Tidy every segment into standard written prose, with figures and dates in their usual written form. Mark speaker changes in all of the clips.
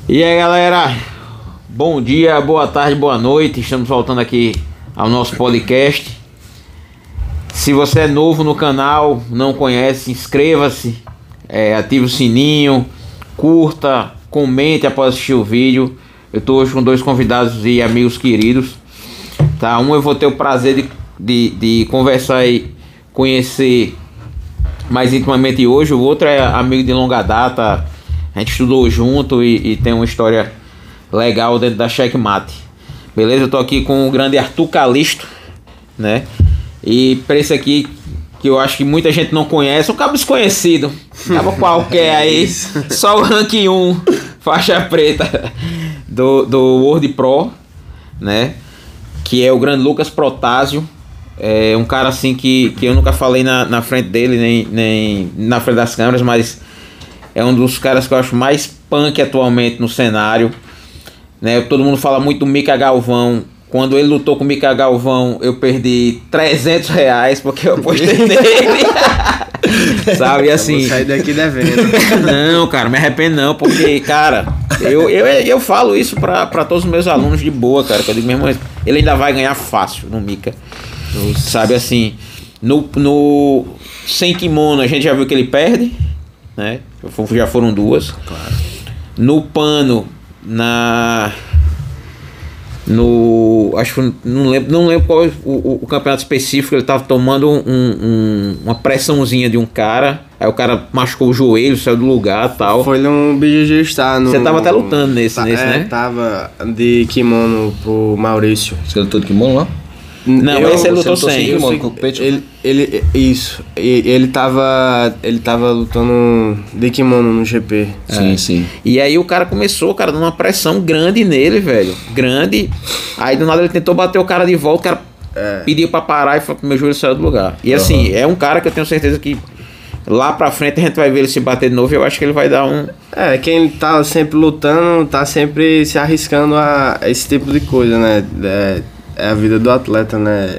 Speaker 1: E aí, galera, bom dia, boa tarde, boa noite. Estamos voltando aqui ao nosso podcast. Se você é novo no canal, não conhece, inscreva-se, ative o sininho, curta, comente após assistir o vídeo. Eu estou hoje com dois convidados e amigos queridos, tá? Um eu vou ter o prazer de conversar e conhecer mais intimamente hoje. O outro é amigo de longa data. A gente estudou junto e tem uma história legal dentro da Checkmate. Beleza? Eu tô aqui com o grande Arthur Calisto, né? E pra esse aqui, que eu acho que muita gente não conhece, um cabo desconhecido. Cabo qualquer aí. Só o rank 1, faixa preta do World Pro, né? Que é o grande Lucas Protásio. É um cara assim que eu nunca falei na frente dele, nem na frente das câmeras, mas é um dos caras que eu acho mais punk atualmente no cenário, né? Todo mundo fala muito do Mika Galvão. Quando ele lutou com o Mika Galvão, eu perdi R$300 porque eu apostei nele. Sabe, e assim...
Speaker 2: Eu vou sair daqui devendo.
Speaker 1: Não, cara, me arrependo não, porque, cara, eu falo isso pra todos os meus alunos de boa, cara, que eu digo, meu irmão, ele ainda vai ganhar fácil no Mika. Sabe, assim, no sem kimono a gente já viu que ele perde, né? Já foram duas.
Speaker 2: Claro.
Speaker 1: No pano, acho que não lembro qual o campeonato específico. Ele tava tomando uma pressãozinha de um cara. Aí o cara machucou o joelho, saiu do lugar e tal.
Speaker 2: Foi no BJJ Star.
Speaker 1: Você tava até lutando nesse, né?
Speaker 2: Tava de kimono pro Maurício.
Speaker 3: Você lutou de kimono lá?
Speaker 1: Não, esse ele lutou sem.
Speaker 2: Ele tava lutando de kimono no GP.
Speaker 3: Sim.
Speaker 1: E aí o cara começou, cara, dando uma pressão grande nele, velho. Grande. Aí do nada ele tentou bater o cara de volta, o cara pediu pra parar e falou que meu joelho saiu do lugar. E assim, é um cara que eu tenho certeza que lá pra frente a gente vai ver ele se bater de novo e eu acho que ele vai dar um...
Speaker 2: Quem tá sempre lutando, tá sempre se arriscando a esse tipo de coisa, né? É a vida do atleta, né?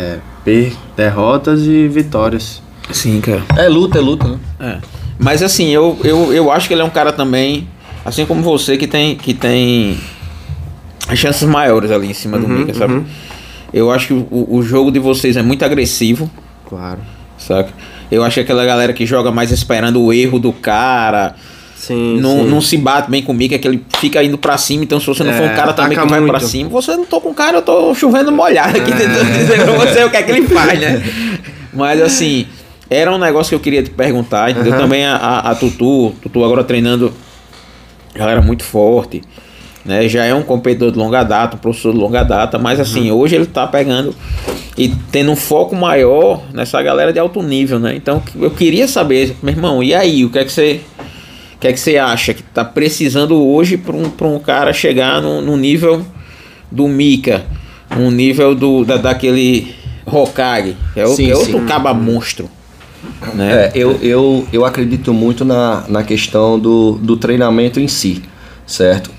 Speaker 2: Derrotas e vitórias.
Speaker 1: Sim, cara.
Speaker 3: É luta, né?
Speaker 1: Mas assim, eu acho que ele é um cara também, assim como você, que tem chances maiores ali em cima do Mika, sabe? Eu acho que o jogo de vocês é muito agressivo.
Speaker 2: Claro.
Speaker 1: Saca? Eu acho que aquela galera que joga mais esperando o erro do cara...
Speaker 2: Sim.
Speaker 1: Não se bate bem comigo, é que ele fica indo pra cima. Então se você não for um cara também que vai pra cima, você não tô com o cara, eu tô chovendo molhado aqui tentando dizer pra você o que é que ele faz, né? Mas assim, era um negócio que eu queria te perguntar, entendeu? Também a Tutu agora treinando galera muito forte, né? Já é um competidor de longa data, um professor de longa data, mas assim, hoje ele tá pegando e tendo um foco maior nessa galera de alto nível, né? Então eu queria saber, meu irmão, e aí, o que é que você acha que tá precisando hoje para um cara chegar no nível do Mika, um nível daquele Hokage, que é outro caba monstro, né?
Speaker 3: Eu acredito muito na questão do treinamento em si, certo?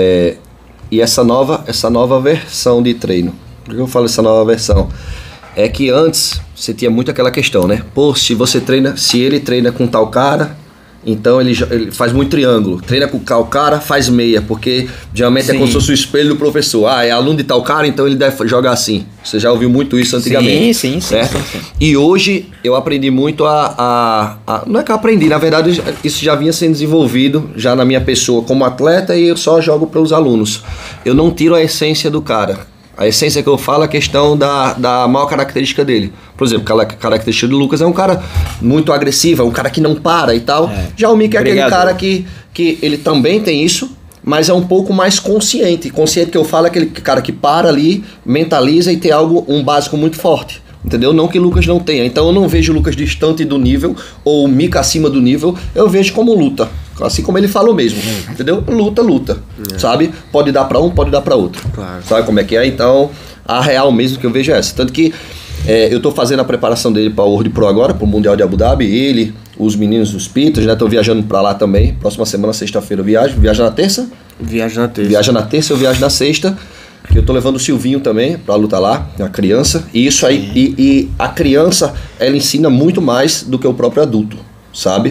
Speaker 3: E essa nova versão de treino. Por que eu falo essa nova versão? É que antes você tinha muito aquela questão, né? Pô, se ele treina com tal cara, então ele faz muito triângulo. Treina com tal cara, faz meia, porque geralmente é como se fosse o espelho do professor. É aluno de tal cara, então ele deve jogar assim. Você já ouviu muito isso antigamente.
Speaker 1: Sim.
Speaker 3: E hoje eu aprendi muito não é que eu aprendi, na verdade isso já vinha sendo desenvolvido já na minha pessoa como atleta, e eu só jogo para os alunos. Eu não tiro a essência do cara. A essência que eu falo é a questão da maior característica dele. Por exemplo, a característica do Lucas é um cara muito agressivo, é um cara que não para e tal. Já o Mika é aquele cara que ele também tem isso, mas é um pouco mais consciente. Consciente que eu falo é aquele cara que para ali, mentaliza e tem um básico muito forte. Entendeu? Não que o Lucas não tenha. Então eu não vejo o Lucas distante do nível ou o Mika acima do nível. Eu vejo como luta. Assim como ele falou mesmo. Entendeu? Luta. Sabe? Pode dar pra um, pode dar pra outro.
Speaker 2: Claro.
Speaker 3: Sabe como é que é? Então, a real mesmo que eu vejo é essa. Tanto que eu tô fazendo a preparação dele pra World Pro agora, pro Mundial de Abu Dhabi. Ele, os meninos dos Pitas, né? Tô viajando pra lá também. Próxima semana, sexta-feira, eu viajo. Viaja na terça?
Speaker 2: Viaja na terça,
Speaker 3: eu viajo na sexta. Que eu tô levando o Silvinho também pra lutar lá, a criança. E isso aí, e a criança, ela ensina muito mais do que o próprio adulto, sabe?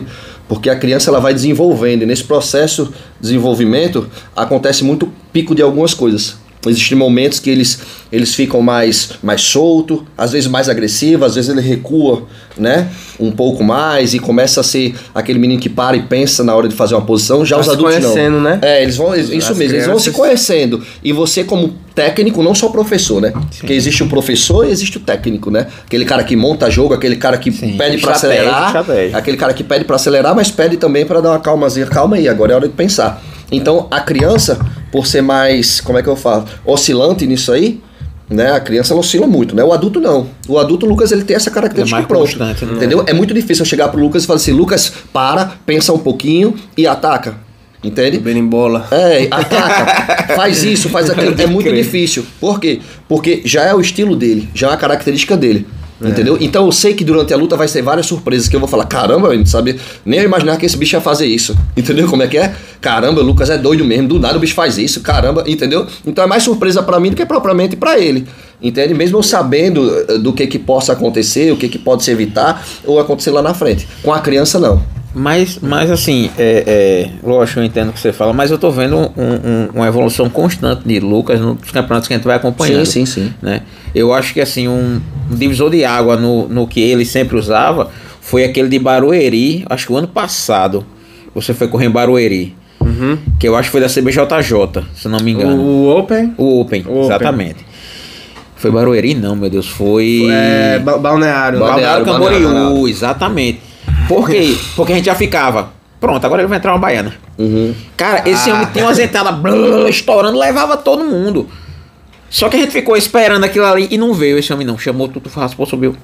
Speaker 3: Porque a criança ela vai desenvolvendo, e nesse processo de desenvolvimento acontece muito pico de algumas coisas. Existem momentos que eles ficam mais soltos, às vezes mais agressivos, às vezes ele recua, né, um pouco mais e começa a ser aquele menino que para e pensa na hora de fazer uma posição. Já os adultos não.
Speaker 2: Conhecendo, né?
Speaker 3: Eles vão, isso mesmo, eles vão se conhecendo. E você como técnico, não só professor, né? Sim. Porque existe o professor e existe o técnico, né? Aquele cara que monta jogo, aquele cara que pede pra acelerar, aquele cara que pede pra acelerar, mas pede também pra dar uma calmazinha. Calma aí, agora é hora de pensar. Então, a criança, por ser mais, como é que eu falo, oscilante nisso aí, né? A criança ela oscila muito, né? O adulto não. O adulto, o Lucas, ele tem essa característica pronta, né? Entendeu? É muito difícil eu chegar pro Lucas e falar assim, Lucas, pensa um pouquinho e ataca. Entende?
Speaker 2: Berimbola.
Speaker 3: Ataca. Faz isso, faz aquilo. É muito difícil. Por quê? Porque já é o estilo dele, já é a característica dele. Entendeu? Então eu sei que durante a luta vai ser várias surpresas que eu vou falar, caramba, eu não sabia, nem eu imaginava que esse bicho ia fazer isso. Entendeu como é que é? Caramba, o Lucas é doido mesmo, do nada o bicho faz isso, caramba, entendeu? Então é mais surpresa pra mim do que propriamente pra ele. Entende? Mesmo eu sabendo do que possa acontecer, o que pode se evitar ou acontecer lá na frente. Com a criança, não.
Speaker 1: Mas assim, lógico, eu entendo o que você fala, mas eu tô vendo uma evolução constante de Lucas nos campeonatos que a gente vai acompanhando.
Speaker 3: Sim.
Speaker 1: Né? Eu acho que assim, um divisor de água no que ele sempre usava foi aquele de Barueri, acho que o ano passado. Você foi correr em Barueri.
Speaker 2: Uhum.
Speaker 1: Que eu acho que foi da CBJJ, se não me engano.
Speaker 2: O Open?
Speaker 1: O Open, exatamente. Foi Barueri? Não, meu Deus, foi...
Speaker 2: Balneário.
Speaker 1: Balneário Camboriú, exatamente. Por quê? Porque a gente já ficava, pronto, agora ele vai entrar uma baiana. Cara, esse homem tem umas entradas estourando, levava todo mundo. Só que a gente ficou esperando aquilo ali e não veio esse homem não. Chamou tudo, raspou, subiu.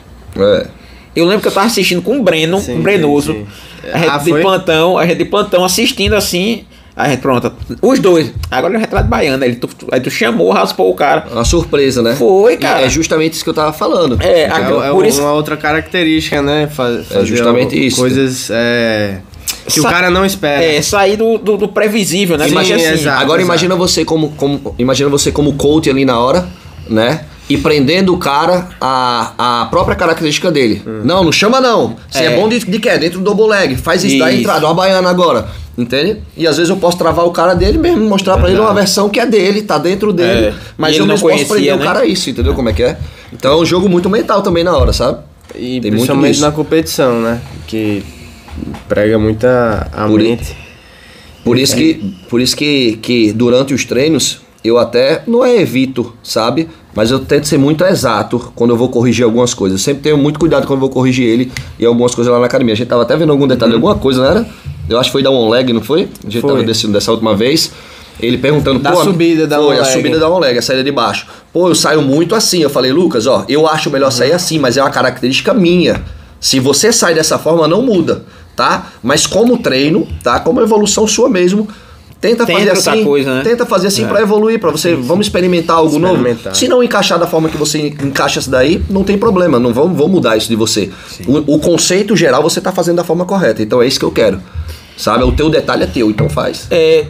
Speaker 1: Eu lembro que eu tava assistindo com o Breno, com o Brenoso. A gente de plantão assistindo assim. Aí pronto, os dois. Agora ele vai entrar de baiana. Aí tu chamou, raspou o cara.
Speaker 3: Uma surpresa, né?
Speaker 1: Foi, cara.
Speaker 3: E é justamente isso que eu tava falando.
Speaker 2: Por isso... uma outra característica, né? Fazer
Speaker 3: justamente isso.
Speaker 2: Coisas que o cara não espera.
Speaker 1: Sair do previsível, né?
Speaker 3: Sim, exato, agora imagina você como coach ali na hora, né? E prendendo o cara a própria característica dele. Não chama não. Você é bom de quê? Dentro do double leg. Faz isso, dá entrada, uma baiana agora. Entende? E às vezes eu posso travar o cara dele mesmo, mostrar pra ele uma versão que é dele, tá dentro dele. Mas eu não posso prender o cara a isso, entendeu como é que é? Então é um jogo muito mental também na hora, sabe?
Speaker 2: E tem principalmente na competição, né? Que prega muito a mente.
Speaker 3: Por isso que durante os treinos eu até não evito, sabe? Mas eu tento ser muito exato quando eu vou corrigir algumas coisas. Eu sempre tenho muito cuidado quando eu vou corrigir ele e algumas coisas lá na academia. A gente tava até vendo algum detalhe, alguma coisa, não era? Eu acho que foi da one leg, não foi? A gente tava descendo dessa última vez. Ele perguntando...
Speaker 2: Da subida da one leg.
Speaker 3: A subida da one leg, a saída de baixo. Eu saio muito assim. Eu falei, Lucas, eu acho melhor sair assim, mas é uma característica minha. Se você sai dessa forma, não muda, tá? Mas como treino, tá? Como evolução sua mesmo... Tenta fazer assim, coisa, né? Tenta fazer assim para evoluir, para você, vamos experimentar algo novo. Se não encaixar da forma que você encaixa isso daí, não tem problema, não vamos mudar isso de você. O conceito geral você tá fazendo da forma correta, então é isso que eu quero. Sabe, o teu detalhe é teu, então faz.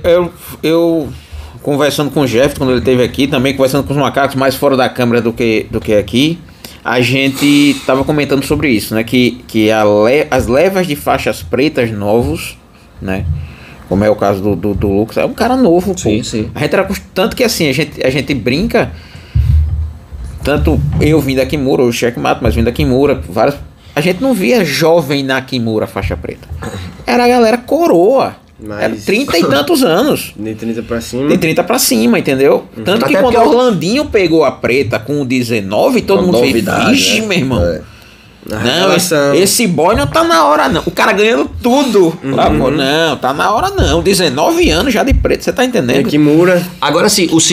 Speaker 1: Eu conversando com o Jeff quando ele esteve aqui, também conversando com os macacos mais fora da câmera do que aqui, a gente tava comentando sobre isso, né? Que as levas de faixas pretas novos, né? Como é o caso do Lucas, é um cara novo, pô.
Speaker 3: Sim.
Speaker 1: A gente era tanto que assim, a gente brinca, tanto eu vim da Kimura, o Checkmate, mas vim da Kimura, a gente não via jovem na Kimura faixa preta. Era a galera coroa. Era 30 e tantos anos.
Speaker 2: De 30 pra cima.
Speaker 1: De 30 pra cima, entendeu? Tanto que quando o Orlandinho pegou a preta com o 19, todo mundo fez, vixe, meu irmão. Não, esse boy não tá na hora não. O cara ganhando tudo. Não, tá na hora não. 19 anos já de preto, você tá entendendo?
Speaker 2: Kimura.
Speaker 3: Agora sim, o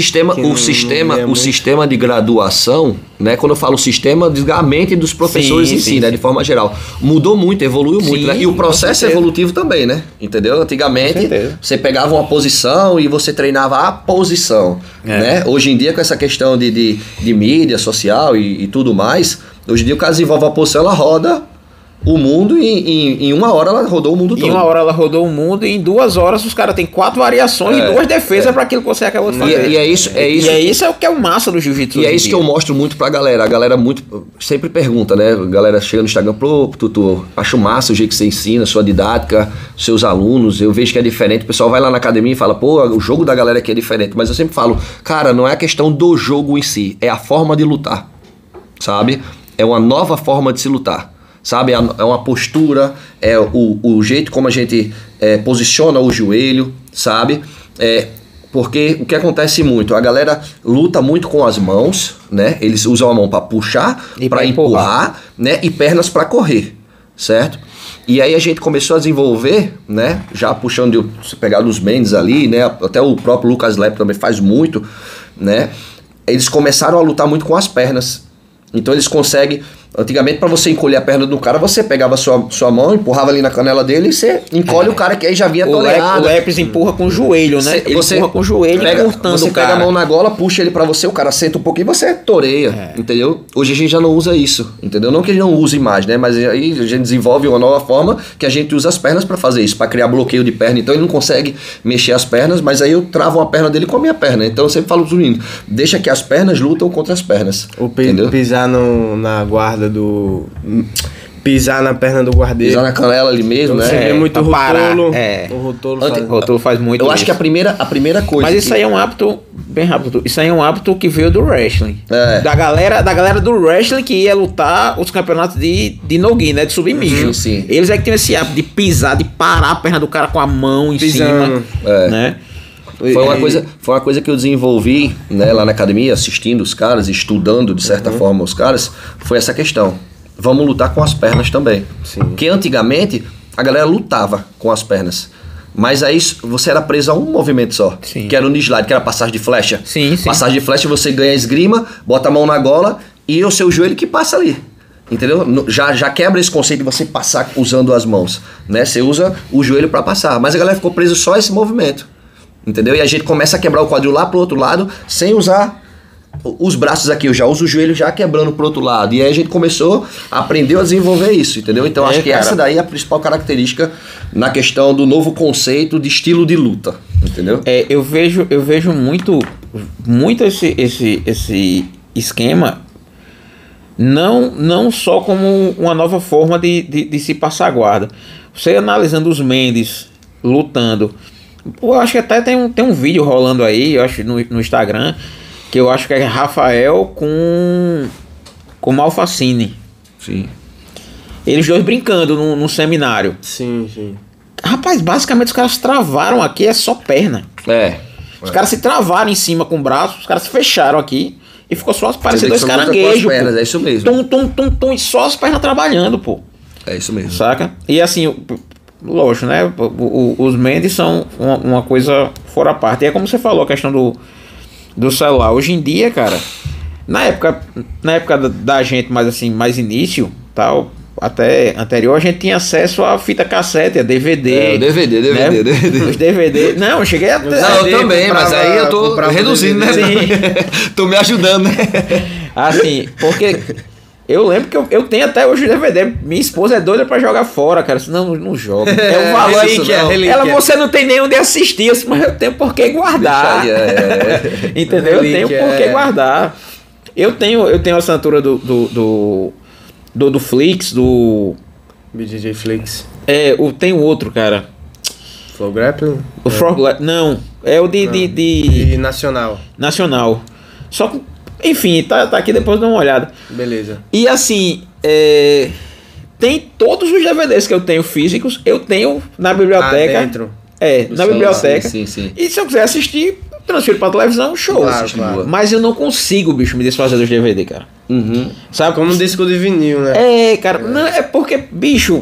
Speaker 3: sistema de graduação, né? Quando eu falo sistema, diz a mente dos professores em si, né? De forma geral. Mudou muito, evoluiu muito, né? E o processo evolutivo também, né? Entendeu? Antigamente, você pegava uma posição e você treinava a posição, né? Hoje em dia, com essa questão de mídia social e tudo mais, hoje em dia o cara desenvolve a posição, ela roda o mundo em 1 hora ela rodou o mundo todo.
Speaker 1: Em 1 hora ela rodou o mundo e em 2 horas os caras têm 4 variações e 2 defesas pra aquilo que você acabou de fazer.
Speaker 3: E é isso.
Speaker 1: E é isso que é o massa do jiu-jitsu.
Speaker 3: E é isso que eu mostro muito pra galera. A galera sempre pergunta, né? A galera chega no Instagram, pô, Tutu, acho massa o jeito que você ensina, sua didática, seus alunos, eu vejo que é diferente. O pessoal vai lá na academia e fala, pô, o jogo da galera aqui é diferente. Mas eu sempre falo, cara, não é a questão do jogo em si, é a forma de lutar, sabe? É uma nova forma de se lutar. Sabe, é uma postura, é o jeito como a gente posiciona o joelho, sabe? Porque o que acontece muito, a galera luta muito com as mãos, né? Eles usam a mão para puxar, para empurrar, né? E pernas para correr, certo? E aí a gente começou a desenvolver, né? Já puxando, se pegar dos Mendes ali, né? Até o próprio Lucas Lepp também faz muito, né? Eles começaram a lutar muito com as pernas. Então eles conseguem... Antigamente, para você encolher a perna do cara, você pegava sua mão, empurrava ali na canela dele e você encolhe o cara que aí já vinha tolerado.
Speaker 1: O Lepres empurra com o joelho, né? Ele empurra com o joelho e cortando o cara. Você pega a mão na gola, puxa ele para você, o cara senta um pouquinho e você toreia, entendeu? Hoje a gente já não usa isso, entendeu? Não que a gente não use mais, né? Mas aí a gente desenvolve uma nova forma que a gente usa as pernas para fazer isso, para criar bloqueio de perna. Então ele não consegue mexer as pernas, mas aí eu travo a perna dele com a minha perna. Então eu sempre falo pros meninos, deixa que as pernas lutam contra as pernas.
Speaker 2: Ou pisar na guarda do... Pisar na perna do guardeiro.
Speaker 3: Pisar na canela ali mesmo, né?
Speaker 2: Você vê muito rotolo.
Speaker 1: O rotolo faz muito
Speaker 3: isso. Eu acho que a primeira coisa...
Speaker 1: Mas isso aí é um hábito, bem rápido, isso aí é um hábito que veio do wrestling. Da galera do wrestling que ia lutar os campeonatos de no-gi, né? De submission.
Speaker 3: Sim.
Speaker 1: Eles é que tinham esse hábito de pisar, de parar a perna do cara com a mão em cima. Né?
Speaker 3: Foi uma coisa que eu desenvolvi, né, lá na academia, assistindo os caras, estudando de certa forma os caras, foi essa questão. Vamos lutar com as pernas também.
Speaker 2: Sim.
Speaker 3: Porque antigamente a galera lutava com as pernas. Mas aí você era preso a um movimento só.
Speaker 1: Sim.
Speaker 3: Que era o slide, que era passagem de flecha.
Speaker 1: Sim.
Speaker 3: Passagem de flecha, você ganha a esgrima, bota a mão na gola e é o seu joelho que passa ali. Entendeu? Já quebra esse conceito de você passar usando as mãos, né? Você usa o joelho para passar. Mas a galera ficou presa só a esse movimento. Entendeu? E a gente começa a quebrar o quadril lá pro outro lado, sem usar os braços aqui. Eu já uso o joelho já quebrando pro outro lado. E aí a gente começou, aprendeu a desenvolver isso, entendeu? Então acho que essa daí é a principal característica na questão do novo conceito de estilo de luta, entendeu?
Speaker 1: Eu vejo muito esse esquema não só como uma nova forma de se passar a guarda. Você analisando os Mendes lutando... Eu acho que até tem um vídeo rolando aí, eu acho, no Instagram, que eu acho que é Rafael com Malfacine.
Speaker 3: Sim.
Speaker 1: Eles dois brincando num seminário.
Speaker 2: Sim.
Speaker 1: Rapaz, basicamente os caras travaram aqui, é só perna. Os caras se travaram em cima com o braço, os caras se fecharam aqui e ficou só parecendo dois caranguejos.
Speaker 3: É isso mesmo.
Speaker 1: E só as pernas trabalhando, pô.
Speaker 3: É isso mesmo.
Speaker 1: Saca? E assim... Lógico, né? Os Mendes são uma coisa fora a parte. E é como você falou, a questão do celular. Hoje em dia, cara, na época da gente, mais início, tal, até anterior, a gente tinha acesso a fita cassete, a DVD.
Speaker 3: DVD.
Speaker 1: Os DVD. Não, eu cheguei a ter.
Speaker 3: Não, eu também, mas aí eu tô reduzindo, né?
Speaker 1: Sim.
Speaker 3: Tô me ajudando, né?
Speaker 1: Assim, porque... Eu lembro que eu tenho até hoje o DVD. Minha esposa é doida pra jogar fora, cara. Senão não joga. É um valor isso, ela, você não tem nem onde assistir, mas eu tenho por que guardar. Entendeu? Eu tenho por que guardar. Eu tenho a assinatura do Flix, do...
Speaker 2: BJJ Flix.
Speaker 1: Tem outro, cara.
Speaker 2: Flow Grappling?
Speaker 1: O Flow Grappling, não. É o de
Speaker 2: Nacional.
Speaker 1: Nacional. Só que... Enfim, tá aqui, depois dá uma olhada.
Speaker 2: Beleza.
Speaker 1: E assim, tem todos os DVDs que eu tenho físicos, eu tenho na biblioteca.
Speaker 2: Dentro.
Speaker 1: Na biblioteca.
Speaker 3: Sim.
Speaker 1: E se eu quiser assistir, transfiro pra televisão, show.
Speaker 2: Claro.
Speaker 1: Mas eu não consigo, bicho, me desfazer dos DVD, cara. Sabe?
Speaker 2: Como um disco de vinil, né?
Speaker 1: Cara. Não, é porque, bicho...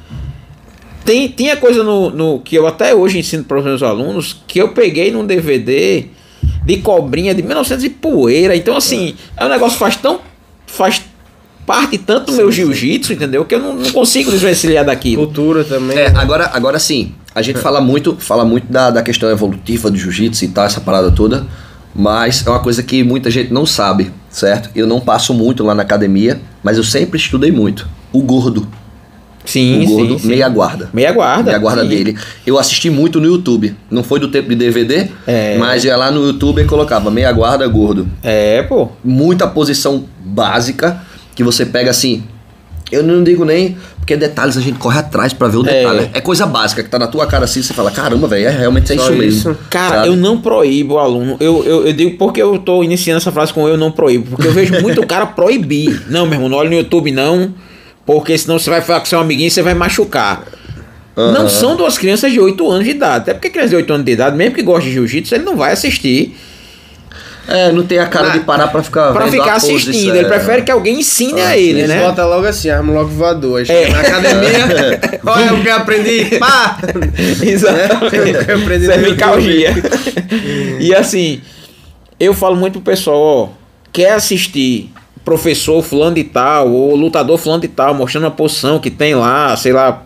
Speaker 1: Tem a coisa no que eu até hoje ensino para os meus alunos, que eu peguei num DVD... de cobrinha de 1900 e poeira. Então assim, é um negócio faz parte tanto do meu jiu-jitsu, entendeu? Que eu não consigo desvencilhar daquilo.
Speaker 2: Cultura também.
Speaker 3: Agora sim, a gente fala muito da questão evolutiva do jiu-jitsu e tal, essa parada toda, mas é uma coisa que muita gente não sabe, certo? Eu não passo muito lá na academia, mas eu sempre estudei muito. O gordo.
Speaker 1: Sim,
Speaker 3: o gordo,
Speaker 1: sim.
Speaker 3: meia guarda.
Speaker 1: Meia guarda.
Speaker 3: Dele. Eu assisti muito no YouTube. Não foi do tempo de DVD, mas ia lá no YouTube e colocava meia guarda, gordo.
Speaker 1: Pô.
Speaker 3: Muita posição básica que você pega assim. Eu não digo nem porque detalhes a gente corre atrás pra ver o detalhe. É coisa básica que tá na tua cara assim, você fala, caramba, velho, realmente é isso mesmo.
Speaker 1: Cara,
Speaker 3: sabe?
Speaker 1: eu não proíbo o aluno. Eu digo porque eu tô iniciando essa frase com eu não proíbo. Porque eu vejo muito cara proibir. Não, meu irmão, não olha no YouTube não, porque senão você vai falar com seu amiguinho e você vai machucar. Não são duas crianças de 8 anos de idade. Até porque criança de 8 anos de idade, mesmo que goste de jiu-jitsu, ele não vai assistir.
Speaker 3: Não tem a cara de parar pra ficar
Speaker 1: assistindo. Ele prefere que alguém ensine a ele, né?
Speaker 2: Bota logo assim, arma logo voador. Na academia, olha o que eu aprendi. Pá!
Speaker 1: Exatamente.
Speaker 2: Eu aprendi
Speaker 1: cervicalgia. E assim, eu falo muito pro pessoal, ó, quer assistir professor fulano de tal, ou lutador fulano de tal, mostrando a posição que tem lá, sei lá,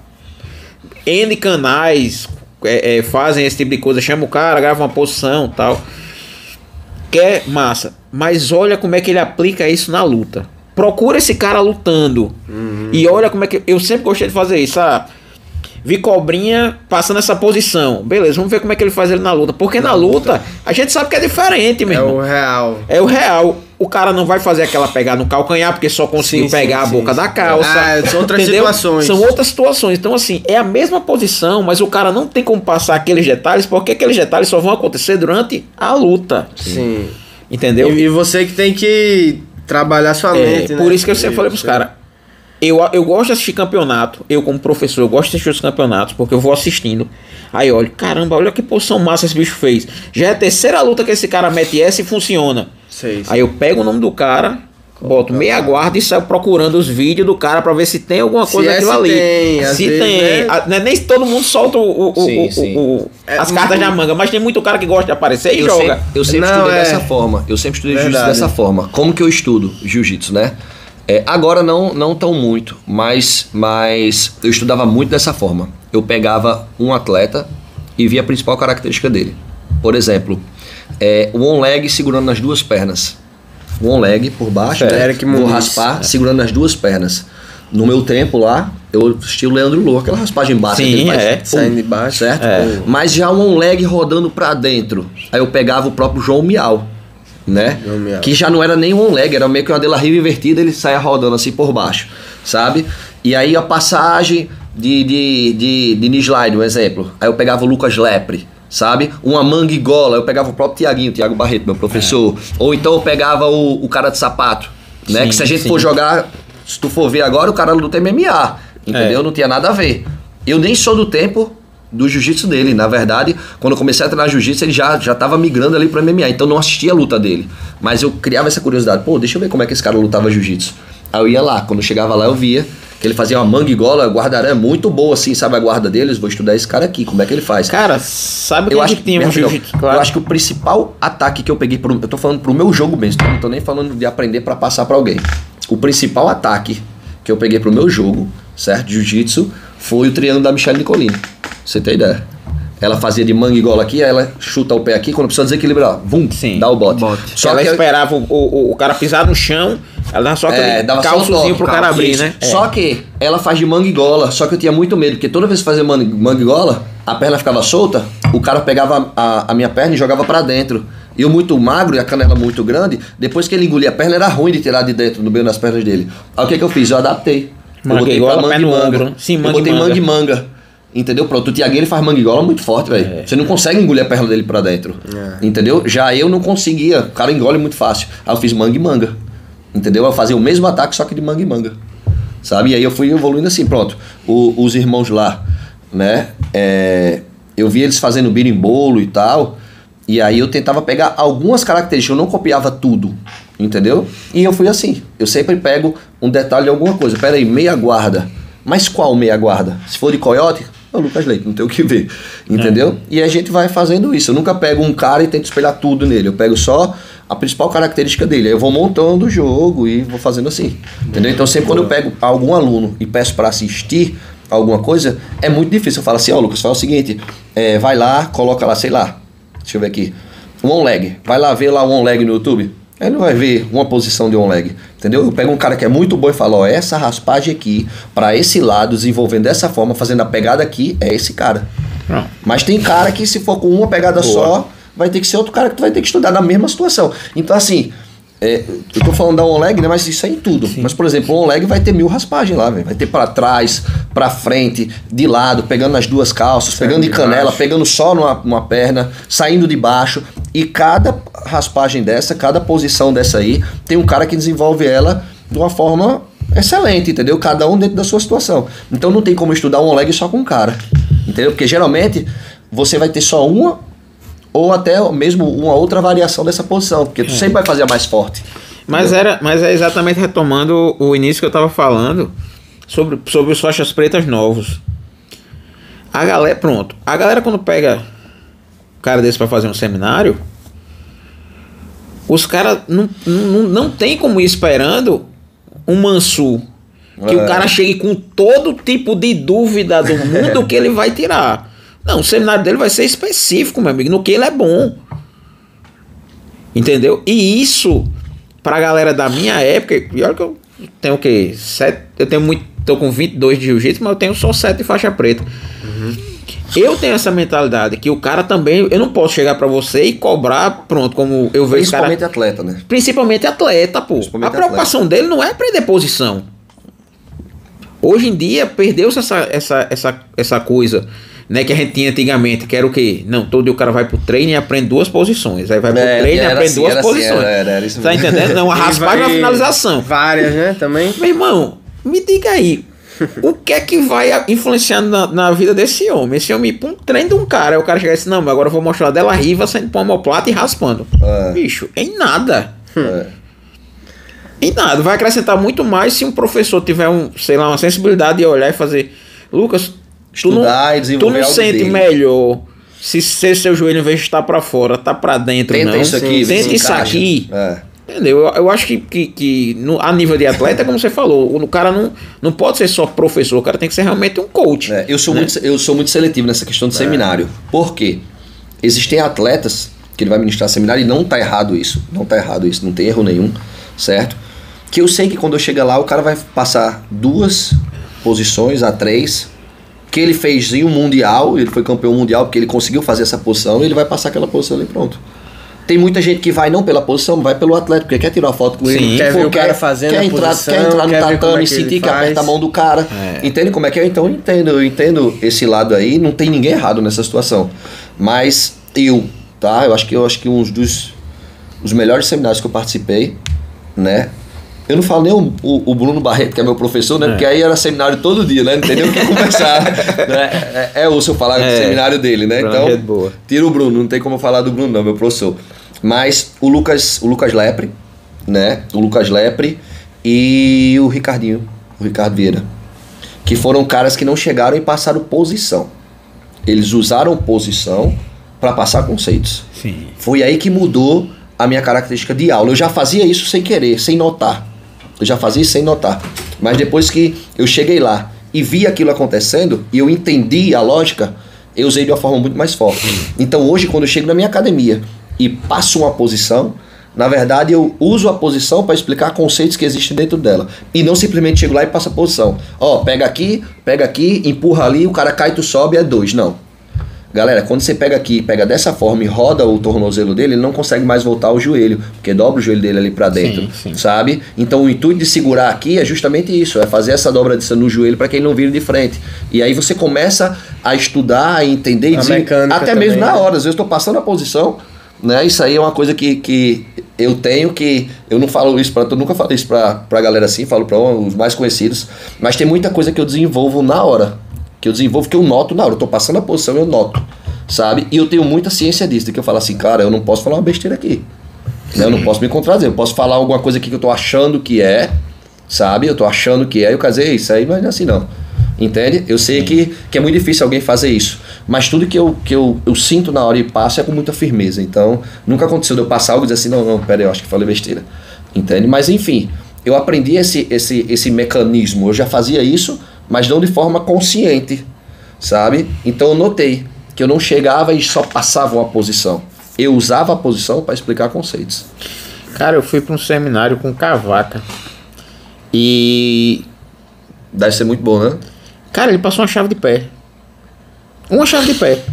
Speaker 1: N canais fazem esse tipo de coisa, chama o cara, grava uma posição e tal. Quer massa, mas olha como é que ele aplica isso na luta. Procura esse cara lutando e olha como é que... Eu sempre gostei de fazer isso, sabe? Vi Cobrinha passando essa posição. Beleza, vamos ver como é que ele faz ele na luta. Porque na luta, a gente sabe que é diferente, meu irmão. É o real. O cara não vai fazer aquela pegada no calcanhar, porque só conseguiu pegar a boca da calça.
Speaker 2: São outras situações.
Speaker 1: São outras situações. Então, assim, é a mesma posição, mas o cara não tem como passar aqueles detalhes, porque aqueles detalhes só vão acontecer durante a luta.
Speaker 2: Sim.
Speaker 1: Entendeu?
Speaker 2: E você que tem que trabalhar sua mente, né?
Speaker 1: Por isso que eu sempre falei pros caras. Eu gosto de assistir campeonato. Eu, como professor, eu gosto de assistir os campeonatos, porque eu vou assistindo. Aí olha, caramba, olha que posição massa esse bicho fez. Já é a terceira luta que esse cara mete essa e funciona.
Speaker 2: Sei.
Speaker 1: Aí eu pego o nome do cara, boto meia guarda e saio procurando os vídeos do cara pra ver se tem alguma coisa naquilo ali. Se tem. Nem todo mundo solta as cartas da manga, mas tem muito cara que gosta de aparecer e joga.
Speaker 3: Eu sempre estudei dessa forma. Eu sempre estudei jiu-jitsu dessa forma. Como que eu estudo jiu-jitsu, né? Agora não tão muito, mas eu estudava muito dessa forma. Eu pegava um atleta e via a principal característica dele. Por exemplo, o on leg segurando nas duas pernas. O on leg por baixo, né? Vou raspar segurando nas duas pernas. No meu tempo lá, eu assisti o Leandro Lô, aquela raspagem básica.
Speaker 1: Sim,
Speaker 2: saindo de baixo.
Speaker 3: Certo? Mas já o on leg rodando pra dentro. Aí eu pegava o próprio João Miau, né? Que já não era nem um on leg, era meio que uma de la riva invertida, ele saia rodando assim por baixo, sabe? E aí a passagem de Nislide, um exemplo. Aí eu pegava o Lucas Lepre, sabe? Uma manguigola, eu pegava o próprio Thiago Barreto, meu professor. Ou então eu pegava o cara de sapato, né? Sim, que se a gente for jogar, se tu for ver agora, o cara luta MMA, entendeu? Não tinha nada a ver. Eu nem sou do tempo do jiu-jitsu dele, na verdade, quando eu comecei a treinar jiu-jitsu, ele já tava migrando ali pro MMA, então não assistia a luta dele, mas eu criava essa curiosidade, deixa eu ver como é que esse cara lutava jiu-jitsu. Aí eu ia lá, quando eu chegava lá eu via que ele fazia uma manguigola, guardarã muito boa assim, sabe a guarda deles, vou estudar esse cara aqui, como é que ele faz.
Speaker 1: Cara, sabe o que tinha um jiu-jitsu? Claro.
Speaker 3: Eu acho que o principal ataque que eu peguei, eu tô falando pro meu jogo mesmo, não tô nem falando de aprender pra passar pra alguém. O principal ataque que eu peguei pro meu jogo, certo, jiu-jitsu, foi o triângulo da Michelle Nicolini. Você tem ideia? Ela fazia de manguigola aqui, aí ela chuta o pé aqui, quando precisa desequilibrar, dá o bote.
Speaker 1: Só ela que esperava o cara pisar no chão, ela dava só aquele calçozinho pro cara abrir, né?
Speaker 3: Só que ela faz de manguigola, só que eu tinha muito medo, porque toda vez que fazia manguigola, a perna ficava solta, o cara pegava a minha perna e jogava pra dentro. E eu muito magro e a canela muito grande, depois que ele engolia a perna, era ruim de tirar de dentro, no meio das pernas dele. Aí o que eu fiz? Eu adaptei. Eu botei pra manga.
Speaker 1: Sim,
Speaker 3: eu botei manga e manga. Entendeu? Pronto, o Thiaguinho ele faz manguigola muito forte, velho. Você não consegue engolir a perna dele pra dentro. Entendeu? Já eu não conseguia. O cara engole muito fácil. Aí eu fiz manga e manga. Entendeu? Eu fazia o mesmo ataque, só que de manga e manga. Sabe? E aí eu fui evoluindo assim, pronto. Os irmãos lá, né? Eu vi eles fazendo birimbolo e tal. E aí eu tentava pegar algumas características. Eu não copiava tudo. Entendeu? E eu fui assim. Eu sempre pego um detalhe de alguma coisa. Pera aí, meia guarda. Mas qual meia guarda? Se for de coiote, é o Lucas Leite, não tem o que ver. Entendeu? E a gente vai fazendo isso. Eu nunca pego um cara e tento espelhar tudo nele. Eu pego só a principal característica dele. Aí eu vou montando o jogo e vou fazendo assim. Entendeu? Então sempre quando eu pego algum aluno e peço para assistir alguma coisa, é muito difícil. Eu falo assim, Lucas, faz o seguinte, vai lá, coloca lá, sei lá, deixa eu ver aqui, um on leg. Vai lá ver lá o on leg no YouTube. Ele não vai ver uma posição de on leg, entendeu? Eu pego um cara que é muito bom e falo, ó, essa raspagem aqui, para esse lado, desenvolvendo dessa forma, fazendo a pegada aqui, é esse cara. Mas tem cara que se for com uma pegada só, vai ter que ser outro cara que tu vai ter que estudar na mesma situação. Então assim, eu tô falando da on leg, né, mas isso é em tudo. Sim. Mas por exemplo, o on leg vai ter 1000 raspagens lá, véio. Vai ter para trás, para frente, de lado, pegando nas duas calças, pegando de canela, baixo, pegando só numa perna, saindo de baixo. E cada raspagem dessa, cada posição dessa aí, tem um cara que desenvolve ela de uma forma excelente, entendeu? Cada um dentro da sua situação. Então não tem como estudar on leg só com um cara, entendeu? Porque geralmente você vai ter só uma ou até mesmo uma outra variação dessa posição, porque tu sempre vai fazer a mais forte.
Speaker 1: Mas é exatamente retomando o início que eu tava falando sobre os faixas pretas novos. A galera quando pega um cara desse pra fazer um seminário, os caras não tem como ir esperando um Mansu, que o cara chegue com todo tipo de dúvida do mundo que ele vai tirar. Não, o seminário dele vai ser específico, meu amigo, no que ele é bom. Entendeu? E isso, pra galera da minha época, e olha que eu tenho o quê? Tô com 22 de jiu-jitsu, mas eu tenho só 7 de faixa preta. Eu tenho essa mentalidade, que o cara também, eu não posso chegar pra você e cobrar, pronto, como eu vejo cara...
Speaker 3: Principalmente atleta, né?
Speaker 1: Principalmente atleta, pô. A preocupação dele não é aprender posição. Hoje em dia, perdeu-se essa coisa, né, que a gente tinha antigamente, que era o quê? Não, todo dia o cara vai pro treino e aprende 2 posições. Aí vai pro treino e aprende 2 posições.
Speaker 3: Era isso mesmo.
Speaker 1: Tá entendendo? Não, a raspagem e a finalização.
Speaker 2: Várias, né, também.
Speaker 1: Meu irmão, me diga aí, o que é que vai influenciar na vida desse homem? Esse homem ir pra um treino de um cara, aí o cara chega e diz, não, mas agora eu vou mostrar dela riva saindo pra omoplata e raspando. Bicho, em nada. Em nada. Vai acrescentar muito mais se um professor tiver uma sensibilidade de olhar e fazer, Lucas,
Speaker 3: estudar e desenvolver
Speaker 1: tu não sente dele melhor se seu joelho, em vez de estar pra fora, tá pra dentro.
Speaker 3: Tenta
Speaker 1: não.
Speaker 3: Isso aqui,
Speaker 1: tenta isso aqui. Entendeu? Eu acho que a nível de atleta, como você falou, o cara não pode ser só professor, o cara tem que ser realmente um coach.
Speaker 3: Eu sou muito seletivo nessa questão de seminário. Por quê? Existem atletas que ele vai ministrar seminário e não tá errado isso. Não tem erro nenhum, certo? Que eu sei que quando eu chegar lá, o cara vai passar 2 posições a 3, que ele fez em um mundial, ele foi campeão mundial porque ele conseguiu fazer essa posição, e ele vai passar aquela posição ali, pronto. Tem muita gente que vai não pela posição, vai pelo atleta, porque quer tirar uma foto com ele,
Speaker 2: quer ver o cara fazendo
Speaker 3: quer entrar no tatame, sentir que aperta a mão do cara. Entende como é que é? Então eu entendo esse lado aí, não tem ninguém errado nessa situação. Mas eu acho que um dos melhores seminários que eu participei, né? Eu não falo nem o Bruno Barreto, que é meu professor, né? Porque aí era seminário todo dia, né? Não tem nem o que conversar. Né? É osso eu falar do seminário dele, né? Então, tira o Bruno, não tem como eu falar do Bruno, não, meu professor. Mas o Lucas Lepre, né? O Lucas Lepre e o Ricardo Vieira. Que foram caras que não chegaram e passaram posição. Eles usaram posição para passar conceitos.
Speaker 1: Sim.
Speaker 3: Foi aí que mudou a minha característica de aula. Eu já fazia isso sem querer, sem notar. Mas depois que eu cheguei lá e vi aquilo acontecendo, e eu entendi a lógica, eu usei de uma forma muito mais forte. Então hoje, quando eu chego na minha academia e passo uma posição, na verdade eu uso a posição para explicar conceitos que existem dentro dela. E não simplesmente chego lá e passo a posição. Pega aqui, empurra ali, o cara cai, tu sobe, é 2. Não. Galera, quando você pega aqui, pega dessa forma e roda o tornozelo dele, ele não consegue mais voltar ao joelho, porque dobra o joelho dele ali pra dentro, sabe? Então o intuito de segurar aqui é justamente isso, é fazer essa dobradiça no joelho para que ele não vire de frente. E aí você começa a estudar, a entender e até mesmo na hora, às vezes eu tô passando a posição, né? Isso aí é uma coisa que eu tenho, que eu não falo isso eu nunca falei isso pra galera assim, falo pra os mais conhecidos, mas tem muita coisa que eu desenvolvo na hora. Que eu noto na hora, eu tô passando a posição, eu noto, sabe? E eu tenho muita ciência disso, de que eu falo assim, cara, eu não posso falar uma besteira aqui, né? Eu não posso me contradizer, eu posso falar alguma coisa aqui que eu tô achando que é, sabe? Eu tô achando que é, e eu casei, isso aí não é assim não, entende? Eu sei que é muito difícil alguém fazer isso, mas tudo que eu sinto na hora e passo é com muita firmeza, então nunca aconteceu de eu passar algo e dizer assim, não, pera aí, eu acho que falei besteira, entende? Mas enfim, eu aprendi esse mecanismo, eu já fazia isso, mas não de forma consciente, sabe? Então eu notei que eu não chegava e só passava uma posição. Eu usava a posição para explicar conceitos.
Speaker 1: Cara, eu fui pra um seminário com Cavaca. E...
Speaker 3: Deve ser muito bom, né?
Speaker 1: Cara, ele passou uma chave de pé. Uma chave de pé.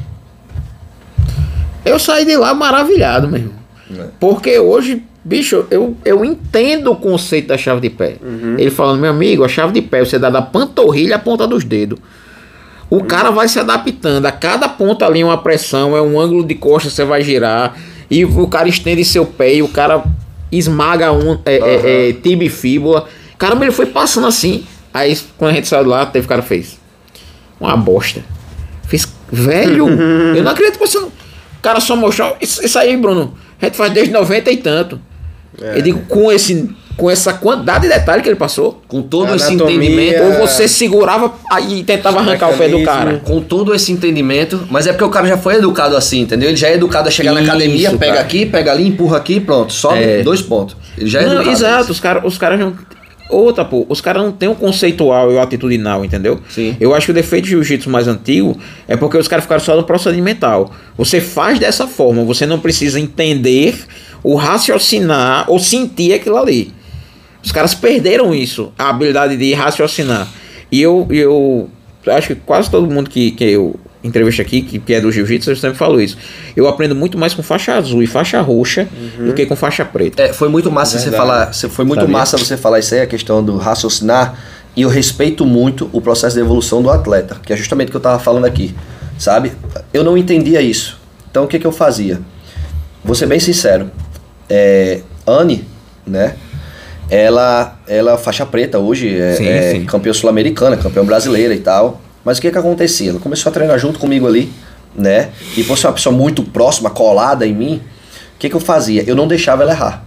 Speaker 1: Eu saí de lá maravilhado, meu irmão. Porque hoje, bicho, eu entendo o conceito da chave de pé. Ele falando, meu amigo, a chave de pé você dá da panturrilha à ponta dos dedos. O cara vai se adaptando. A cada ponta ali uma pressão, é um ângulo de costa, você vai girar. E o cara estende seu pé e o cara esmaga tibia e fíbula. Caramba, ele foi passando assim. Aí quando a gente saiu de lá, teve cara fez uma bosta. Fiz, velho, eu não acredito que você não... O cara só mostrou. Isso aí, Bruno, a gente faz desde 90 e tanto. Eu digo, com essa quantidade de detalhe que ele passou,
Speaker 3: com todo esse entendimento,
Speaker 1: ou você segurava e tentava arrancar o pé do cara.
Speaker 3: Com todo esse entendimento, mas é porque o cara já foi educado assim, entendeu? Ele já é educado a chegar na academia, pega cara. Aqui, pega ali, empurra aqui, pronto, sobe 2 pontos. Ele já é educado.
Speaker 1: Exato, os caras não... os caras não tem o conceitual e o atitudinal, entendeu?
Speaker 3: Sim.
Speaker 1: Eu acho que o defeito de jiu-jitsu mais antigo é porque os caras ficaram só no procedimental. Você faz dessa forma, você não precisa entender ou raciocinar ou sentir aquilo ali. Os caras perderam isso, a habilidade de raciocinar. E eu acho que quase todo mundo que eu entrevisto aqui, que é do jiu-jitsu, eu sempre falo isso. Eu aprendo muito mais com faixa azul e faixa roxa do que com faixa preta.
Speaker 3: Foi muito massa você falar. Foi muito massa você falar isso aí, a questão do raciocinar. E eu respeito muito o processo de evolução do atleta, que é justamente o que eu tava falando aqui. Sabe? Eu não entendia isso. Então o que eu fazia? Vou ser bem sincero. Anne, né? Ela faixa preta hoje, sim. Campeã sul-americana, campeã brasileira e tal. Mas o que acontecia? Ela começou a treinar junto comigo ali, né? E por ser uma pessoa muito próxima, colada em mim, o que eu fazia? Eu não deixava ela errar.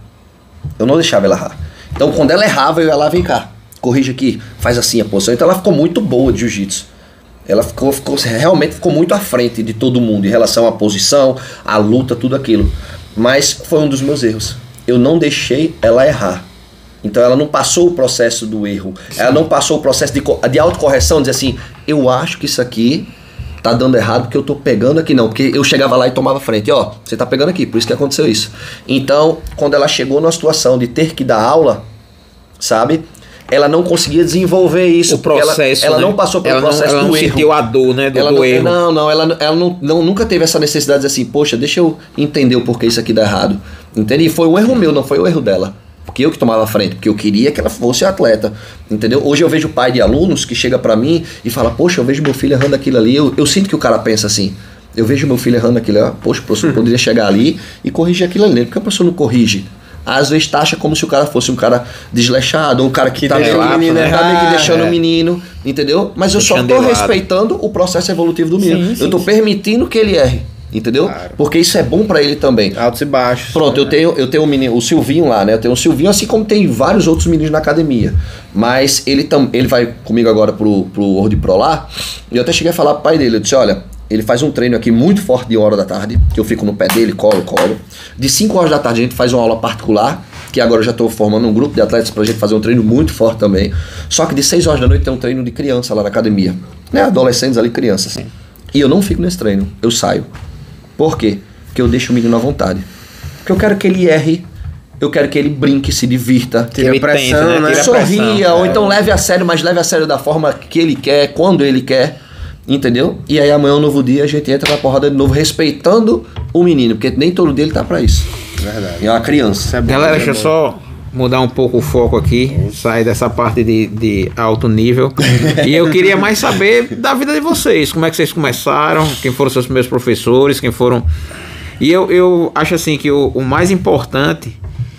Speaker 3: Então quando ela errava, eu ia lá, vem cá, corrige aqui, faz assim a posição. Então ela ficou muito boa de jiu-jitsu. Ela realmente ficou muito à frente de todo mundo em relação à posição, à luta, tudo aquilo. Mas foi um dos meus erros. Eu não deixei ela errar. Então ela não passou o processo do erro. Sim. Ela não passou o processo de autocorreção, dizer assim, eu acho que isso aqui tá dando errado porque eu tô pegando aqui. Não, porque eu chegava lá e tomava frente. Ó, você tá pegando aqui, por isso que aconteceu isso. Então, quando ela chegou numa situação de ter que dar aula, sabe? Ela não conseguia desenvolver isso.
Speaker 1: O processo,
Speaker 3: ela não passou pelo processo do erro. Ela não
Speaker 1: sentiu a dor, né? Do erro.
Speaker 3: Ela nunca teve essa necessidade de dizer assim, poxa, deixa eu entender o porquê isso aqui dá errado. Entende? E foi um erro meu, não foi o erro dela. Porque eu que tomava a frente, porque eu queria que ela fosse atleta, entendeu? Hoje eu vejo pai de alunos que chega pra mim e fala, poxa, eu vejo meu filho errando aquilo ali, eu sinto que o cara pensa assim, eu vejo meu filho errando aquilo ali, poxa, o professor poderia chegar ali e corrigir aquilo ali, porque o professor não corrige? Às vezes taxa como se o cara fosse um cara desleixado, ou um cara que tá meio que deixando o menino, entendeu? Mas eu só tô respeitando o processo evolutivo do menino, eu tô permitindo que ele erre. Entendeu? Claro. Porque isso é bom pra ele também.
Speaker 2: Altos e baixos.
Speaker 3: Pronto, eu tenho um menino, o Silvinho lá, né? Eu tenho um Silvinho, assim como tem vários outros meninos na academia. Mas ele vai comigo agora pro World Pro lá. E eu até cheguei a falar pro pai dele. Eu disse, olha, ele faz um treino aqui muito forte de 1h da tarde, que eu fico no pé dele, colo. De 5h da tarde a gente faz uma aula particular, que agora eu já tô formando um grupo de atletas pra gente fazer um treino muito forte também. Só que de 6h da noite tem um treino de criança lá na academia. Né? Adolescentes ali, crianças. E eu não fico nesse treino, eu saio. Por quê? Porque eu deixo o menino à vontade. Porque eu quero que ele erre, eu quero que ele brinque, se divirta.
Speaker 2: Tire a pressão, né?
Speaker 3: Sorria, ou então leve a sério, mas leve a sério da forma que ele quer, quando ele quer. Entendeu? E aí amanhã, um novo dia, a gente entra na porrada de novo, respeitando o menino, porque nem todo dia ele tá pra isso.
Speaker 2: Verdade.
Speaker 3: É uma criança.
Speaker 1: Galera, deixa eu só mudar um pouco o foco aqui, sair dessa parte de alto nível. E eu queria mais saber da vida de vocês, como é que vocês começaram, quem foram seus primeiros professores, quem foram... E eu acho assim que o mais importante,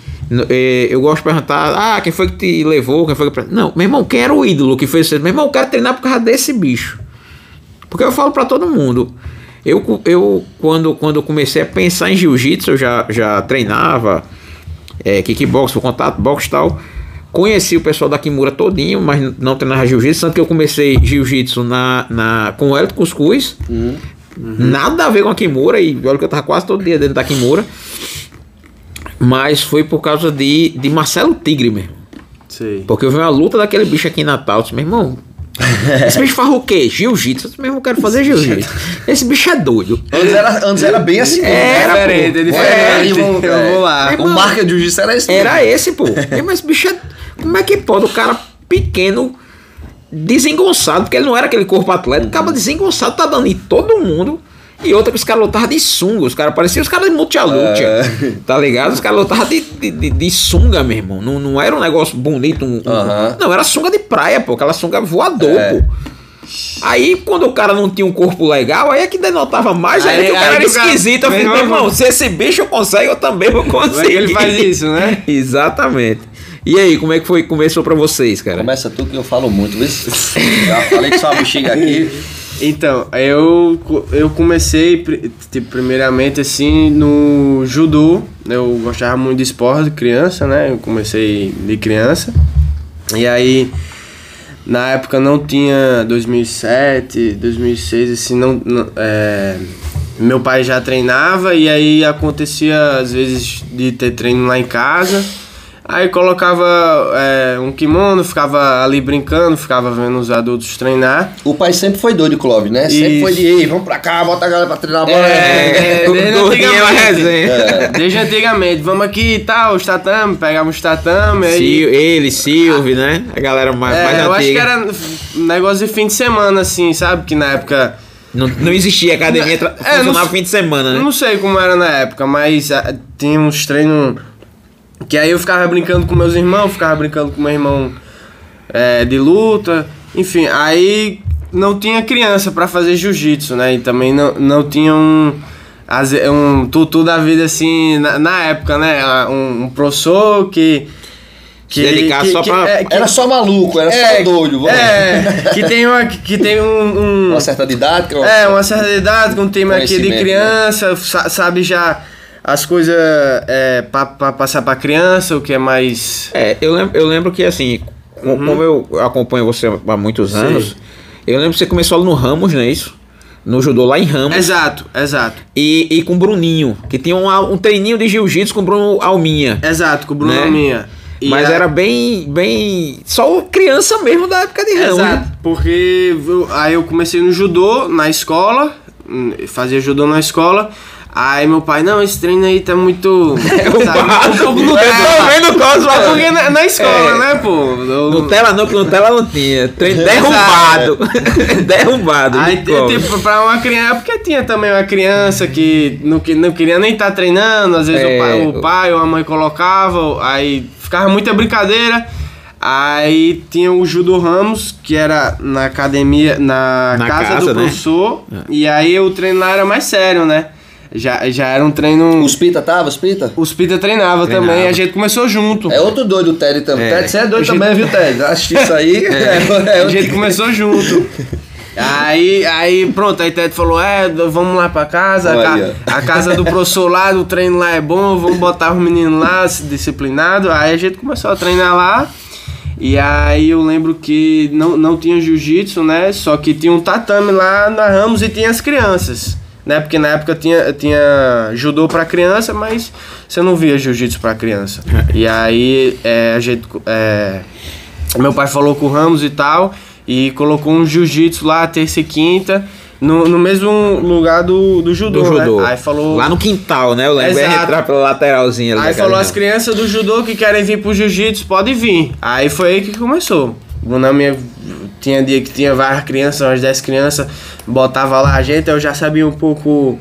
Speaker 1: eu gosto de perguntar, quem foi que te levou, quem foi que... Não, meu irmão, quem era o ídolo que fez isso? Meu irmão, eu quero treinar por causa desse bicho. Porque eu falo pra todo mundo, quando comecei a pensar em jiu-jitsu, eu já treinava, kickbox, contato, boxe e tal. Conheci o pessoal da Kimura todinho, mas não treinava jiu-jitsu. Tanto que eu comecei jiu-jitsu com o Hélio Cuscuz. Nada a ver com a Kimura. E olha que eu tava quase todo dia dentro da Kimura. Mas foi por causa de Marcelo Tigre mesmo.
Speaker 2: Sim.
Speaker 1: Porque eu vi uma luta daquele bicho aqui em Natal. Disse, meu irmão, Esse bicho faz o quê? Jiu-jitsu. Eu mesmo quero fazer jiu-jitsu. Esse bicho é doido.
Speaker 3: Antes era bem assim.
Speaker 1: Era,
Speaker 2: diferente, é diferente. Eu vou lá.
Speaker 3: O marca de jiu-jitsu era esse.
Speaker 1: Era esse, pô. Mas esse bicho é... Como é que pode? O cara pequeno, desengonçado, porque ele não era aquele corpo atlético, acaba desengonçado, tá dando em todo mundo. E outra que os caras lutavam de sunga. Os caras pareciam os caras de multi-luta. Tá ligado? Os caras lutavam de sunga, meu irmão. Não era um negócio bonito. Não, era sunga de praia, pô. Aquela sunga voador, pô. Aí, quando o cara não tinha um corpo legal, aí é que denotava mais que o cara era esquisito. Eu falei, meu irmão, se esse bicho consegue, eu também vou conseguir.
Speaker 2: Como é que ele faz isso, né?
Speaker 1: Exatamente. E aí, como é que começou pra vocês, cara?
Speaker 3: Começa tu que eu falo muito. Já falei que só uma bexiga aqui.
Speaker 2: Então, eu comecei, primeiramente, assim, no judô. Eu gostava muito de esporte, criança, né? Eu comecei de criança. E aí, na época não tinha 2007, 2006, assim, meu pai já treinava e aí acontecia, às vezes, de ter treino lá em casa. Aí colocava um kimono, ficava ali brincando, ficava vendo os adultos treinar.
Speaker 3: O pai sempre foi doido, Clóvis, né? Sempre foi de, ei, vamos pra cá, bota a galera pra treinar a bola.
Speaker 2: Desde antigamente, vamos aqui e tal, os tatame, pegava os tatame.
Speaker 1: Silvio, né? A galera mais antiga.
Speaker 2: Eu acho que era um negócio de fim de semana, assim, sabe? Que na época...
Speaker 1: Não existia academia, funcionava fim de semana, né?
Speaker 2: Não sei como era na época, mas tinha uns treinos... Que aí eu ficava brincando com meus irmãos, ficava brincando com meu irmão de luta, enfim, aí não tinha criança pra fazer jiu-jitsu, né? E também não tinha um tutu da vida assim, na época, né? Um professor que
Speaker 3: era só maluco, era só doido.
Speaker 2: Que tem
Speaker 3: uma certa didática.
Speaker 2: Uma certa didática, um tema aqui de criança, né? Sabe já... As coisas pra passar pra criança, o que é mais...
Speaker 1: Eu lembro que assim, como eu acompanho você há muitos anos, eu lembro que você começou no Ramos, não é isso? No judô lá em Ramos.
Speaker 2: Exato.
Speaker 1: E com o Bruninho, que tinha um treininho de jiu-jitsu com o Bruno Alminha.
Speaker 2: Exato, com o Bruno, né? Alminha.
Speaker 1: Mas era bem... Só criança mesmo da época de Ramos.
Speaker 2: Exato, porque aí eu comecei no judô, na escola, fazia judô na escola... Aí meu pai, não, esse treino aí tá muito... Porque na escola, né, pô?
Speaker 1: Nutella não tinha. Treino derrubado. Derrubado.
Speaker 2: Aí, tipo, pra uma criança... Porque tinha também uma criança que não queria nem estar treinando. Às vezes o pai ou a mãe colocava, aí ficava muita brincadeira. Aí tinha o Judô Ramos, que era na academia, na casa do professor. Né? E aí o treino lá era mais sério, né? Já era um treino...
Speaker 3: Os Pita tava?
Speaker 2: Os Pita treinava também, a gente começou junto.
Speaker 3: É outro doido o Ted também. Ted, você é doido também, viu, Ted? Acho isso aí...
Speaker 2: A gente começou junto. Aí pronto, aí Ted falou, vamos lá pra casa, a casa do professor lá, o treino lá é bom, vamos botar os meninos lá, disciplinados. Aí a gente começou a treinar lá. E aí eu lembro que não tinha jiu-jitsu, né? Só que tinha um tatame lá na Ramos e tinha as crianças. Né? Porque na época tinha judô pra criança, mas você não via jiu-jitsu pra criança. E aí meu pai falou com o Ramos e tal, e colocou um jiu-jitsu lá, terça e quinta, no mesmo lugar do judô, né? Aí falou...
Speaker 1: Lá no quintal, né? Eu lembro, entrar pela lateralzinha.
Speaker 2: Aí falou, as crianças do judô que querem vir pro jiu-jitsu, podem vir. Aí foi aí que começou. Bruna minha... Tinha dia que tinha várias crianças, umas 10 crianças, botava lá a gente, eu já sabia um pouco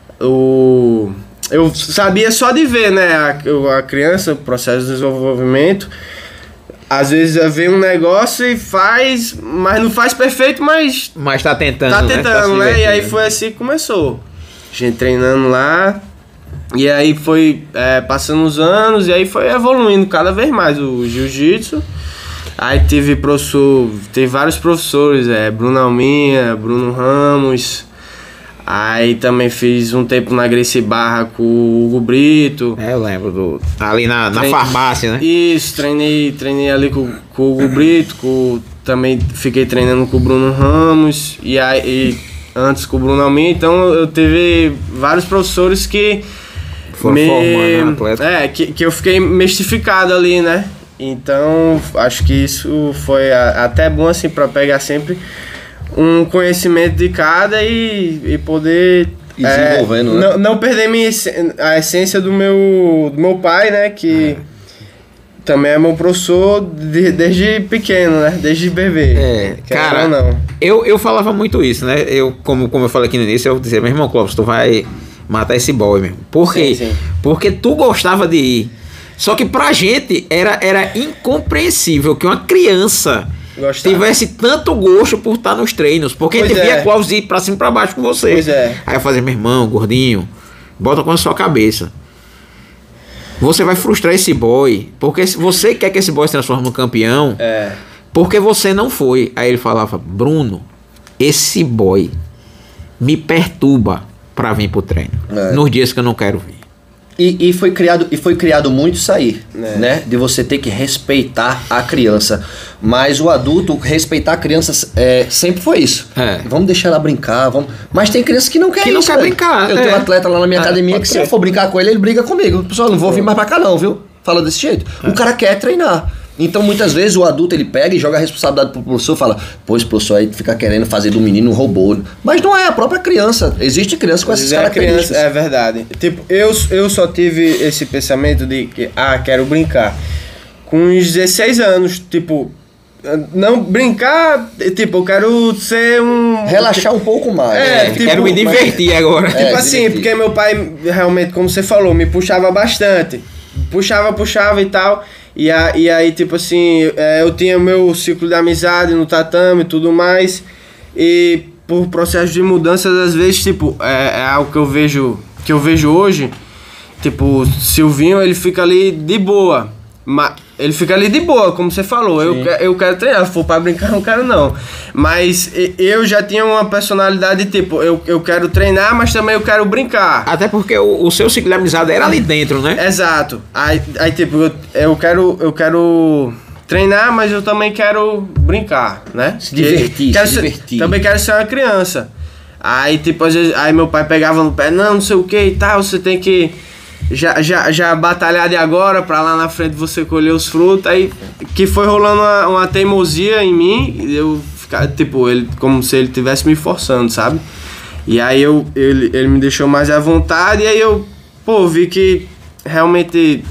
Speaker 2: eu sabia só de ver, né, a criança, o processo de desenvolvimento. Às vezes vê um negócio e faz, mas não faz perfeito, mas
Speaker 1: tá tentando,
Speaker 2: né? E aí foi assim que começou. A gente treinando lá, e aí foi passando os anos, e aí foi evoluindo cada vez mais o jiu-jitsu. Aí teve vários professores, Bruno Alminha, Bruno Ramos. Aí também fiz um tempo na Gracie Barra com o Hugo Brito.
Speaker 1: Eu lembro ali na farmácia, né?
Speaker 2: Isso, treinei ali com o Hugo Brito, também fiquei treinando com o Bruno Ramos e antes com o Bruno Alminha. Então eu teve vários professores que
Speaker 1: foram formando atleta.
Speaker 2: que eu fiquei mistificado ali, né? Então, acho que isso foi até bom, assim, para pegar sempre um conhecimento de cada e poder...
Speaker 3: desenvolvendo, né?
Speaker 2: Não perder a essência do meu pai, né? Que também é meu professor desde pequeno, né? Desde bebê.
Speaker 1: Cara,
Speaker 2: não.
Speaker 1: Eu falava muito isso, né? Como eu falei aqui no início, eu dizia, meu irmão Clóvis, tu vai matar esse boy, meu. Por quê?
Speaker 2: Sim.
Speaker 1: Porque tu gostava de ir. Só que pra gente era incompreensível que uma criança tivesse tanto gosto por estar nos treinos. Porque a gente via Clóvis ir pra cima e pra baixo com você.
Speaker 2: Pois é.
Speaker 1: Aí eu fazia, meu irmão, gordinho, bota com a sua cabeça. Você vai frustrar esse boy. Porque você quer que esse boy se transforme no campeão. Porque você não foi. Aí ele falava, Bruno, esse boy me perturba pra vir pro treino. Nos dias que eu não quero vir.
Speaker 3: E foi criado muito isso aí, né? De você ter que respeitar a criança. Mas o adulto, respeitar a criança sempre foi isso. Vamos deixar ela brincar, mas tem criança que não quer
Speaker 1: que
Speaker 3: isso.
Speaker 1: Não quer brincar.
Speaker 3: Eu tenho um atleta lá na minha academia que se eu for brincar com ele briga comigo. Pessoal, não vou vir mais pra cá não, viu? Fala desse jeito. O cara quer treinar. Então, muitas vezes, o adulto, ele pega e joga a responsabilidade pro professor e fala, pois, professor, aí fica querendo fazer do menino um robô. Mas não é a própria criança. Existe criança com essas características.
Speaker 2: É verdade. Tipo, eu só tive esse pensamento de que, quero brincar. Com uns 16 anos, tipo, não brincar, tipo, eu quero ser um...
Speaker 3: Relaxar um pouco mais.
Speaker 2: Tipo,
Speaker 1: quero me divertir agora.
Speaker 2: Tipo assim, porque meu pai, realmente, como você falou, me puxava bastante. Puxava e tal... E aí, tipo assim, eu tinha meu ciclo de amizade no tatame e tudo mais. E por processo de mudanças, às vezes, tipo, é algo que eu vejo hoje. Tipo, Silvinho, ele fica ali de boa. Ele fica ali de boa, como você falou. Eu quero treinar, se for pra brincar, não quero não. Mas eu já tinha uma personalidade, tipo, eu quero treinar, mas também eu quero brincar.
Speaker 1: Até porque o seu ciclo de amizade era ali dentro, né?
Speaker 2: Exato. Aí tipo, eu quero treinar, mas eu também quero brincar, né?
Speaker 3: Se divertir.
Speaker 2: Também quero ser uma criança. Aí, tipo, às vezes, meu pai pegava no pé, não sei o que e tal, você tem que já batalhar de agora pra lá na frente você colher os frutos. Aí que foi rolando uma teimosia em mim, eu ficava, tipo, ele, como se ele estivesse me forçando, sabe? E aí ele me deixou mais à vontade, e aí eu, vi que realmente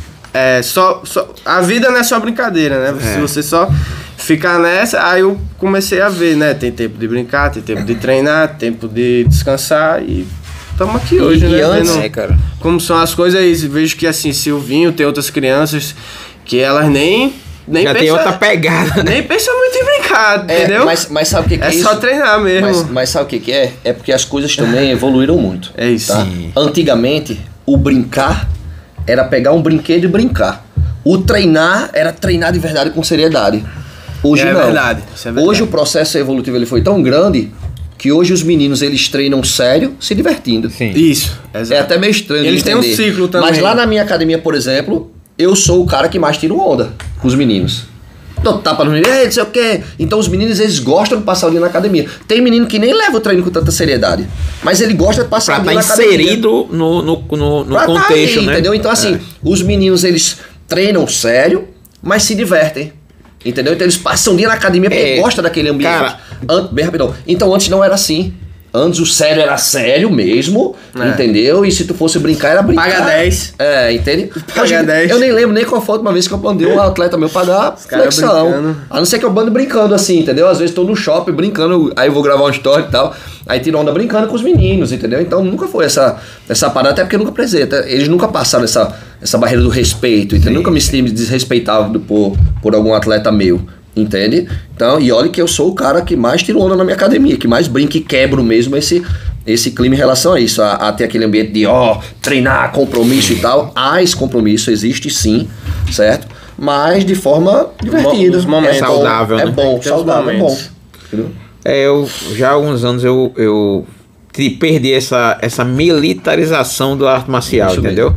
Speaker 2: a vida não é só brincadeira, né? Se você só ficar nessa, aí eu comecei a ver, né? Tem tempo de brincar, tem tempo de treinar, tempo de descansar e estamos aqui hoje, né?
Speaker 3: Antes,
Speaker 2: cara, como são as coisas aí, vejo que assim, Silvinho, tem outras crianças que elas nem
Speaker 1: já tem outra pegada,
Speaker 2: nem pensam muito em brincar, entendeu?
Speaker 3: Mas sabe o que é isso?
Speaker 2: É só treinar mesmo.
Speaker 3: Mas sabe o que é? É porque as coisas também evoluíram muito.
Speaker 2: É isso.
Speaker 3: Tá? Antigamente, o brincar era pegar um brinquedo e brincar. O treinar era treinar de verdade com seriedade. Hoje não.
Speaker 2: Verdade, isso é verdade.
Speaker 3: Hoje o processo evolutivo ele foi tão grande que hoje os meninos eles treinam sério, se divertindo.
Speaker 1: Sim.
Speaker 2: Isso. Exato.
Speaker 3: É até meio estranho.
Speaker 2: Eles têm um ciclo também.
Speaker 3: Mas lá na minha academia, por exemplo, eu sou o cara que mais tira onda com os meninos. Então, tapa no menino, não sei o quê. Então os meninos, eles gostam de passar o dia na academia. Tem menino que nem leva o treino com tanta seriedade, mas ele gosta de passar o dia na academia.
Speaker 1: Pra estar inserido no contexto,
Speaker 3: aí,
Speaker 1: né?
Speaker 3: Entendeu? Então assim, os meninos, eles treinam sério, mas se divertem. Entendeu? Então eles passam o dia na academia porque gostam daquele ambiente.
Speaker 1: Cara,
Speaker 3: bem rapidão. Então antes não era assim. Antes o sério era sério mesmo, entendeu? E se tu fosse brincar, era brincar.
Speaker 2: Paga 10.
Speaker 3: Entende?
Speaker 2: Paga 10.
Speaker 3: Eu nem lembro nem qual foi a última vez que eu mandei um atleta meu pra dar flexão. A não ser que eu bando brincando assim, entendeu? Às vezes tô no shopping brincando, aí eu vou gravar um story e tal. Aí tiro onda brincando com os meninos, entendeu? Então nunca foi essa parada, até porque eu nunca precisei. Eles nunca passaram essa barreira do respeito, entendeu? Nunca me senti desrespeitado por algum atleta meu. Entende? Então, e olha que eu sou o cara que mais tiro onda na minha academia, que mais brinca e quebro mesmo esse clima em relação a isso, a ter aquele ambiente de treinar, compromisso e tal. Esse compromisso existe sim, certo? Mas de forma divertida.
Speaker 1: É saudável, né?
Speaker 3: É bom, saudável, é bom. Entendeu?
Speaker 1: Eu já há alguns anos eu perdi essa militarização da arte marcial, isso entendeu?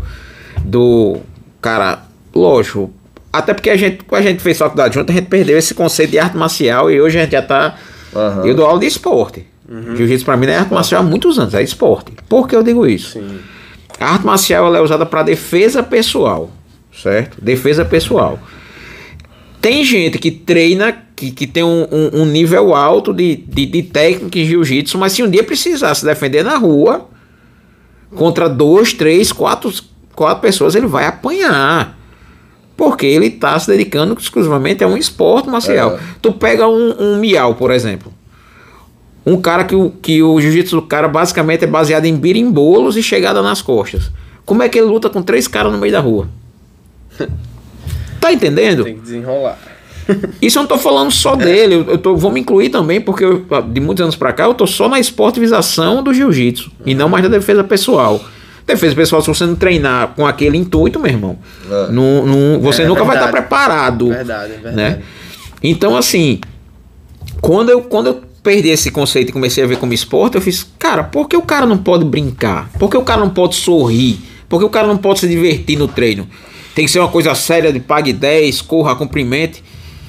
Speaker 1: Do cara, lógico. Até porque a gente fez faculdade junto, a gente perdeu esse conceito de arte marcial e hoje a gente já tá... Eu dou aula de esporte. Jiu-jitsu pra mim não é arte marcial há muitos anos, é esporte. Por que eu digo isso?
Speaker 2: Sim.
Speaker 1: A arte marcial ela é usada para defesa pessoal, certo? Defesa pessoal. Tem gente que treina, que tem um nível alto de técnica em jiu-jitsu, mas se um dia precisar se defender na rua, contra 2, 3, 4 pessoas, ele vai apanhar. Porque ele está se dedicando exclusivamente a um esporte marcial. Tu pega um miau, por exemplo. Um cara que o jiu-jitsu do cara basicamente é baseado em birimbolos e chegada nas costas. Como é que ele luta com 3 caras no meio da rua? Tá entendendo?
Speaker 2: Tem que desenrolar.
Speaker 1: Isso eu não tô falando só dele, vou me incluir também, porque de muitos anos pra cá eu tô só na esportivização do jiu-jitsu e não mais da defesa pessoal. Defesa pessoal, se você não treinar com aquele intuito, meu irmão, você nunca vai estar preparado.
Speaker 2: Verdade.
Speaker 1: Né? Então, assim, quando eu perdi esse conceito e comecei a ver como esporte, eu fiz, cara, por que o cara não pode brincar? Por que o cara não pode sorrir? Por que o cara não pode se divertir no treino? Tem que ser uma coisa séria de pague 10, corra, cumprimente.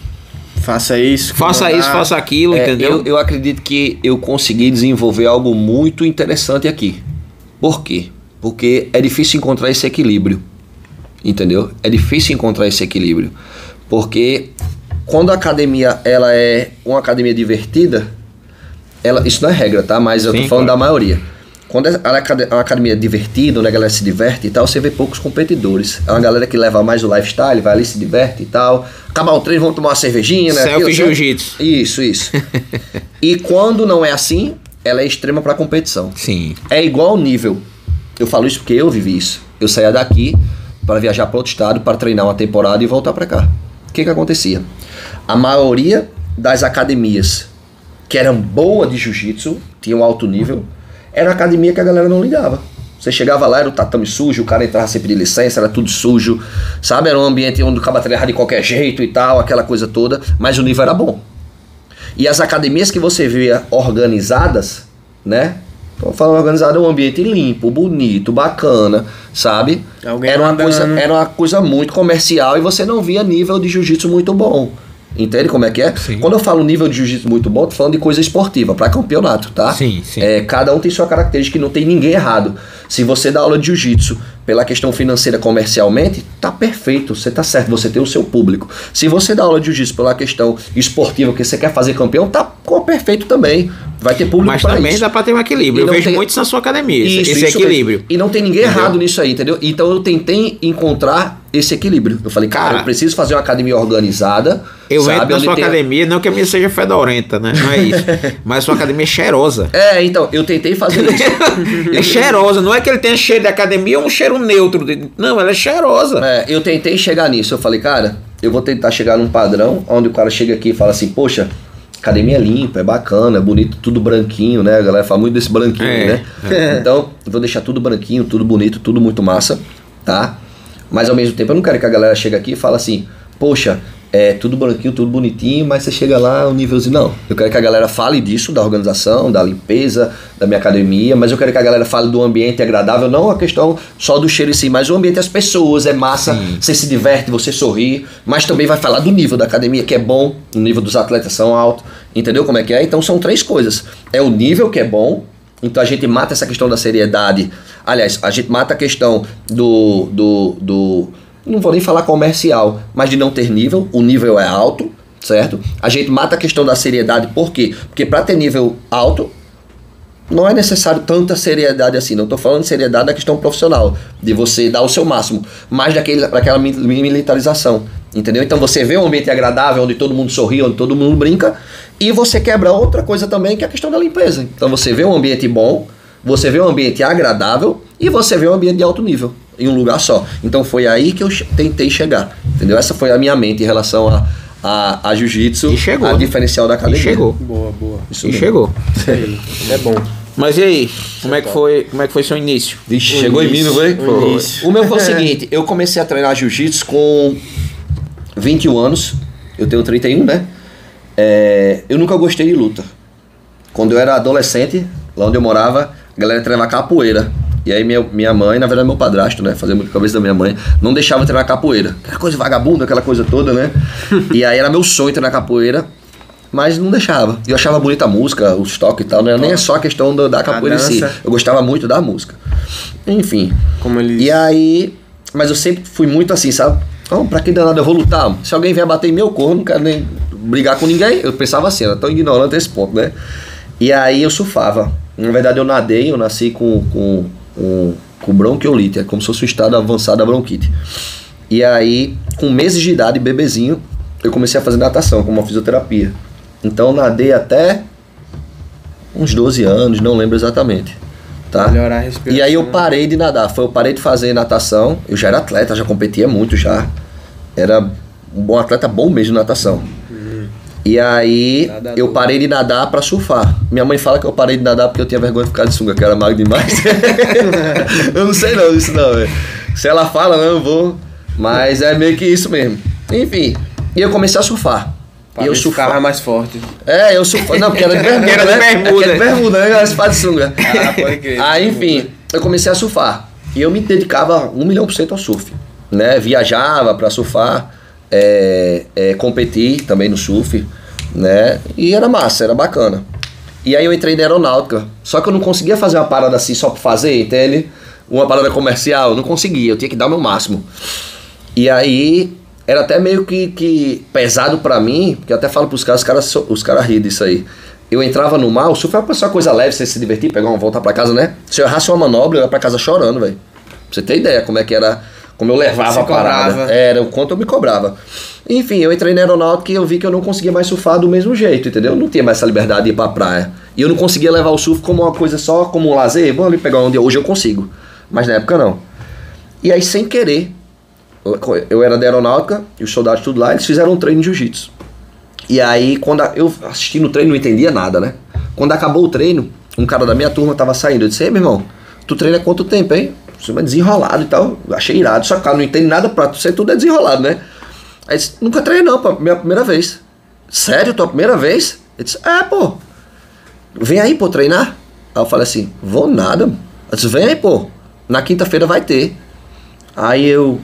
Speaker 2: Faça isso,
Speaker 1: faça aquilo, entendeu?
Speaker 3: Eu acredito que eu consegui desenvolver algo muito interessante aqui. Por quê? Porque é difícil encontrar esse equilíbrio, entendeu? É difícil encontrar esse equilíbrio, porque quando a academia ela é uma academia divertida, isso não é regra, tá? Mas eu tô falando da maioria. Quando é uma academia divertida, onde a galera se diverte e tal, você vê poucos competidores. É uma galera que leva mais o lifestyle, vai ali, se diverte e tal. Acabar o treino, vamos tomar uma cervejinha, né?
Speaker 1: Selfie jiu-jitsu.
Speaker 3: Isso. E quando não é assim, ela é extrema pra competição.
Speaker 1: Sim.
Speaker 3: É igual ao nível. Eu falo isso porque eu vivi isso. Eu saía daqui para viajar para outro estado, para treinar uma temporada e voltar para cá. O que acontecia? A maioria das academias que eram boas de jiu-jitsu, tinham alto nível, era academia que a galera não ligava. Você chegava lá, era o tatame sujo, o cara entrava sempre de licença, era tudo sujo, sabe? Era um ambiente onde o cara treinava de qualquer jeito e tal, aquela coisa toda, mas o nível era bom. E as academias que você via organizadas, né? Então, falando organizado, é um ambiente limpo, bonito, bacana, sabe? Era uma coisa muito comercial e você não via nível de jiu-jitsu muito bom. Entende como é que é?
Speaker 1: Sim.
Speaker 3: Quando eu falo nível de jiu-jitsu muito bom, tô falando de coisa esportiva, para campeonato, tá?
Speaker 1: Sim.
Speaker 3: Cada um tem sua característica e não tem ninguém errado. Se você dá aula de jiu-jitsu pela questão financeira comercialmente, tá perfeito, você tá certo, você tem o seu público. Se você dá aula de jiu-jitsu pela questão esportiva, que você quer fazer campeão, tá perfeito também. Vai ter público para isso.
Speaker 1: Mas também dá pra ter um equilíbrio. Eu vejo muito isso na sua academia, esse equilíbrio.
Speaker 3: Mesmo. E não tem ninguém errado nisso aí, entendeu? Então eu tentei encontrar esse equilíbrio. Eu falei, cara, eu preciso fazer uma academia organizada.
Speaker 1: Eu entro na sua academia, não que a minha seja fedorenta, né? Não é isso. Mas a sua academia é cheirosa.
Speaker 3: Então, eu tentei fazer isso.
Speaker 1: É cheirosa, não é que ele tenha cheiro de academia ou um cheiro neutro. Não, ela é cheirosa.
Speaker 3: Eu tentei chegar nisso. Eu falei, cara, eu vou tentar chegar num padrão onde o cara chega aqui e fala assim, poxa, academia é limpa, é bacana, é bonito, tudo branquinho, né? A galera fala muito desse branquinho, né? Então, eu vou deixar tudo branquinho, tudo bonito, tudo muito massa, tá? Mas ao mesmo tempo eu não quero que a galera chegue aqui e fale assim, poxa, tudo branquinho, tudo bonitinho, mas você chega lá, um nívelzinho. Não, eu quero que a galera fale disso, da organização, da limpeza, da minha academia, mas eu quero que a galera fale do ambiente agradável, não a questão só do cheiro em si, mas o ambiente das pessoas, é massa, você se diverte, você sorri, mas também vai falar do nível da academia, que é bom, o nível dos atletas são alto, entendeu como é que é? Então são 3 coisas, é o nível que é bom, então a gente mata essa questão da seriedade, aliás, a gente mata a questão do não vou nem falar comercial, mas de não ter nível, o nível é alto, certo? A gente mata a questão da seriedade, por quê? Porque para ter nível alto, não é necessário tanta seriedade assim, não estou falando de seriedade da questão profissional, de você dar o seu máximo, mas daquela militarização, entendeu? Então você vê um ambiente agradável, onde todo mundo sorri, onde todo mundo brinca, e você quebra outra coisa também, que é a questão da limpeza. Então você vê um ambiente bom, você vê um ambiente agradável, e você vê um ambiente de alto nível, em um lugar só. Então foi aí que eu tentei chegar, entendeu? Essa foi a minha mente em relação a jiu-jitsu, a diferencial da academia.
Speaker 1: E chegou.
Speaker 2: Boa.
Speaker 1: Isso chegou.
Speaker 2: É bom.
Speaker 1: Mas e aí, como é que foi seu início?
Speaker 3: Vixe, chegou
Speaker 2: início,
Speaker 3: em mim, não foi?
Speaker 2: O
Speaker 3: O meu foi o seguinte, eu comecei a treinar jiu-jitsu com 21 anos, eu tenho 31, né? Eu nunca gostei de luta. Quando eu era adolescente, lá onde eu morava, a galera treinava capoeira. E aí minha mãe, na verdade meu padrasto, né, fazia muito cabeça da minha mãe, não deixava eu treinar capoeira. Aquela coisa vagabunda, aquela coisa toda, né? E aí era meu sonho treinar capoeira, mas não deixava. Eu achava bonita a música, os toques e tal, né? Nem é só a questão da capoeira em si. Eu gostava muito da música. Enfim.
Speaker 2: Como eles...
Speaker 3: E aí... Mas eu sempre fui muito assim, sabe? Então, pra que danado eu vou lutar? Se alguém vier bater em meu corpo, não quero nem brigar com ninguém. Eu pensava assim, era tão ignorante esse ponto, né? E aí eu surfava. Na verdade eu nadei, eu nasci com bronquiolite, é como se fosse um estado avançado da bronquite. E aí, com meses de idade, bebezinho, eu comecei a fazer natação, como uma fisioterapia. Então eu nadei até uns 12 anos, não lembro exatamente. Tá?
Speaker 2: Melhorar a respiração.
Speaker 3: E aí eu parei de nadar, eu parei de fazer natação, eu já era atleta, já competia muito já. Era um bom atleta, bom mesmo de natação. E aí
Speaker 2: Nadador.
Speaker 3: eu parei de nadar pra surfar. Minha mãe fala que eu parei de nadar porque eu tinha vergonha de ficar de sunga, que eu era magro demais. Eu não sei não, isso não, velho. Se ela fala, não, eu vou. Mas é meio que isso mesmo. Enfim, e eu comecei a surfar.
Speaker 2: Pra
Speaker 3: E eu
Speaker 2: ver se ficava
Speaker 3: surfava.
Speaker 2: mais forte.
Speaker 3: É, eu surfava. Não, porque era de bermuda,
Speaker 1: Era de
Speaker 3: né?
Speaker 1: bermuda.
Speaker 3: Porque era de bermuda, né? Era de sunga.
Speaker 2: Ah, pode crer.
Speaker 3: Aí, enfim, eu comecei a surfar. E eu me dedicava 1.000.000% ao surf. Né? Viajava pra surfar, competir também no surf, né? E era massa, era bacana. E aí eu entrei na aeronáutica. Só que eu não conseguia fazer uma parada assim só pra fazer, entende? Uma parada comercial, eu não conseguia, eu tinha que dar o meu máximo. E aí era até meio que pesado pra mim, porque eu até falo pros caras, os caras riem disso aí. Eu entrava no mar, o surf era uma coisa leve, você se divertir, pegar uma volta pra casa, né? Se eu errasse uma manobra, eu ia pra casa chorando, velho. Pra você ter ideia como é que era, como eu levava
Speaker 2: Se
Speaker 3: a parada.
Speaker 2: cobrava.
Speaker 3: Era o quanto eu me cobrava. Enfim, eu entrei na aeronáutica e eu vi que eu não conseguia mais surfar do mesmo jeito, entendeu? Eu não tinha mais essa liberdade de ir pra praia. E eu não conseguia levar o surf como uma coisa só, como um lazer. Vou ali pegar onde hoje eu consigo. Mas na época não. E aí, sem querer, eu era da aeronáutica e os soldados tudo lá, eles fizeram um treino de jiu-jitsu. E aí, quando eu assisti no treino, não entendia nada, né? Quando acabou o treino, um cara da minha turma tava saindo. Eu disse: ei, meu irmão, tu treina há quanto tempo, hein? Você é desenrolado e tal. Eu achei irado. Só que o cara não entende nada, pra você tudo é desenrolado, né? Aí eu disse: nunca treinei não, pô, minha primeira vez. Sério, tua primeira vez? Ele disse: pô, vem aí, pô, treinar. Aí eu falei assim: vou nada. Eu disse: vem aí, pô, na quinta-feira vai ter. Aí eu: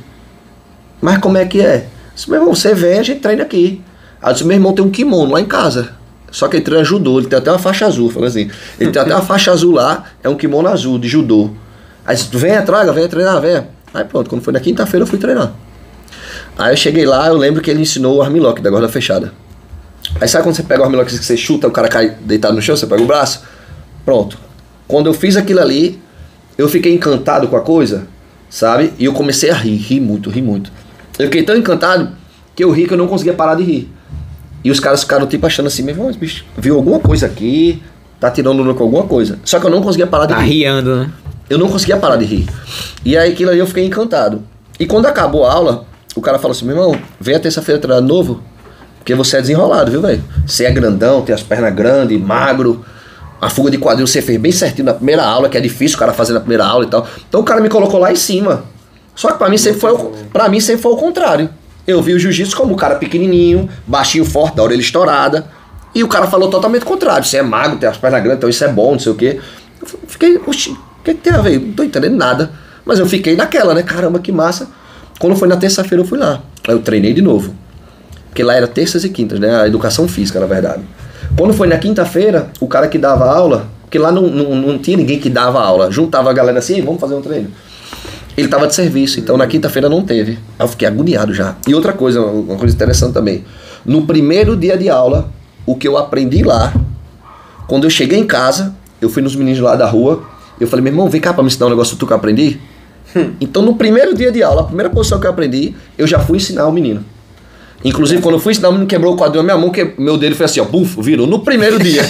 Speaker 3: mas como é que é? Eu disse: meu irmão, você vem, a gente treina aqui. Aí eu disse: meu irmão tem um kimono lá em casa. Só que ele treina judô, ele tem até uma faixa azul, falou assim. Ele tem até uma faixa azul lá, é um kimono azul de judô. Aí disse: venha, traga, venha treinar, venha. Aí pronto, quando foi na quinta-feira eu fui treinar. Aí eu cheguei lá, eu lembro que ele ensinou o armlock da guarda fechada. Aí sabe quando você pega o armlock que você chuta, o cara cai deitado no chão, você pega o braço? Pronto. Quando eu fiz aquilo ali, eu fiquei encantado com a coisa, sabe? E eu comecei a rir muito, rir muito. Eu fiquei tão encantado que eu ri que eu não conseguia parar de rir. E os caras ficaram tipo achando assim: meu irmão, esse bicho viu alguma coisa aqui, tá tirando no com alguma coisa. Só que eu não conseguia parar de
Speaker 1: Tá
Speaker 3: rir.
Speaker 1: riando, né?
Speaker 3: Eu não conseguia parar de rir. E aí aquilo ali eu fiquei encantado. E quando acabou a aula, o cara falou assim: meu irmão, vem a terça-feira treinar de novo, porque você é desenrolado, viu, velho? Você é grandão, tem as pernas grandes, magro. A fuga de quadril você fez bem certinho na primeira aula, que é difícil o cara fazer na primeira aula e tal. Então o cara me colocou lá em cima. Só que pra mim sempre foi o contrário. Eu vi o jiu-jitsu como um cara pequenininho, baixinho, forte, da orelha estourada. E o cara falou totalmente o contrário: você é magro, tem as pernas grandes, então isso é bom, não sei o quê. Eu fiquei: oxi, o que tem a ver? Não tô entendendo nada. Mas eu fiquei naquela, né? Caramba, que massa. Quando foi na terça-feira eu fui lá. Aí eu treinei de novo. Porque lá era terças e quintas, né? A educação física, na verdade. Quando foi na quinta-feira, o cara que dava aula, porque lá não tinha ninguém que dava aula. Juntava a galera assim: ei, vamos fazer um treino. Ele tava de serviço, então na quinta-feira não teve. Aí eu fiquei agoniado já. E outra coisa, uma coisa interessante também. No primeiro dia de aula, o que eu aprendi lá, quando eu cheguei em casa, eu fui nos meninos lá da rua, eu falei: meu irmão, vem cá pra me ensinar um negócio que eu aprendi. Então no primeiro dia de aula, a primeira posição que eu aprendi, eu já fui ensinar o menino. Inclusive, quando eu fui ensinar, o menino quebrou o quadril na minha mão, que meu dedo foi assim, ó, bufo, virou, no primeiro dia.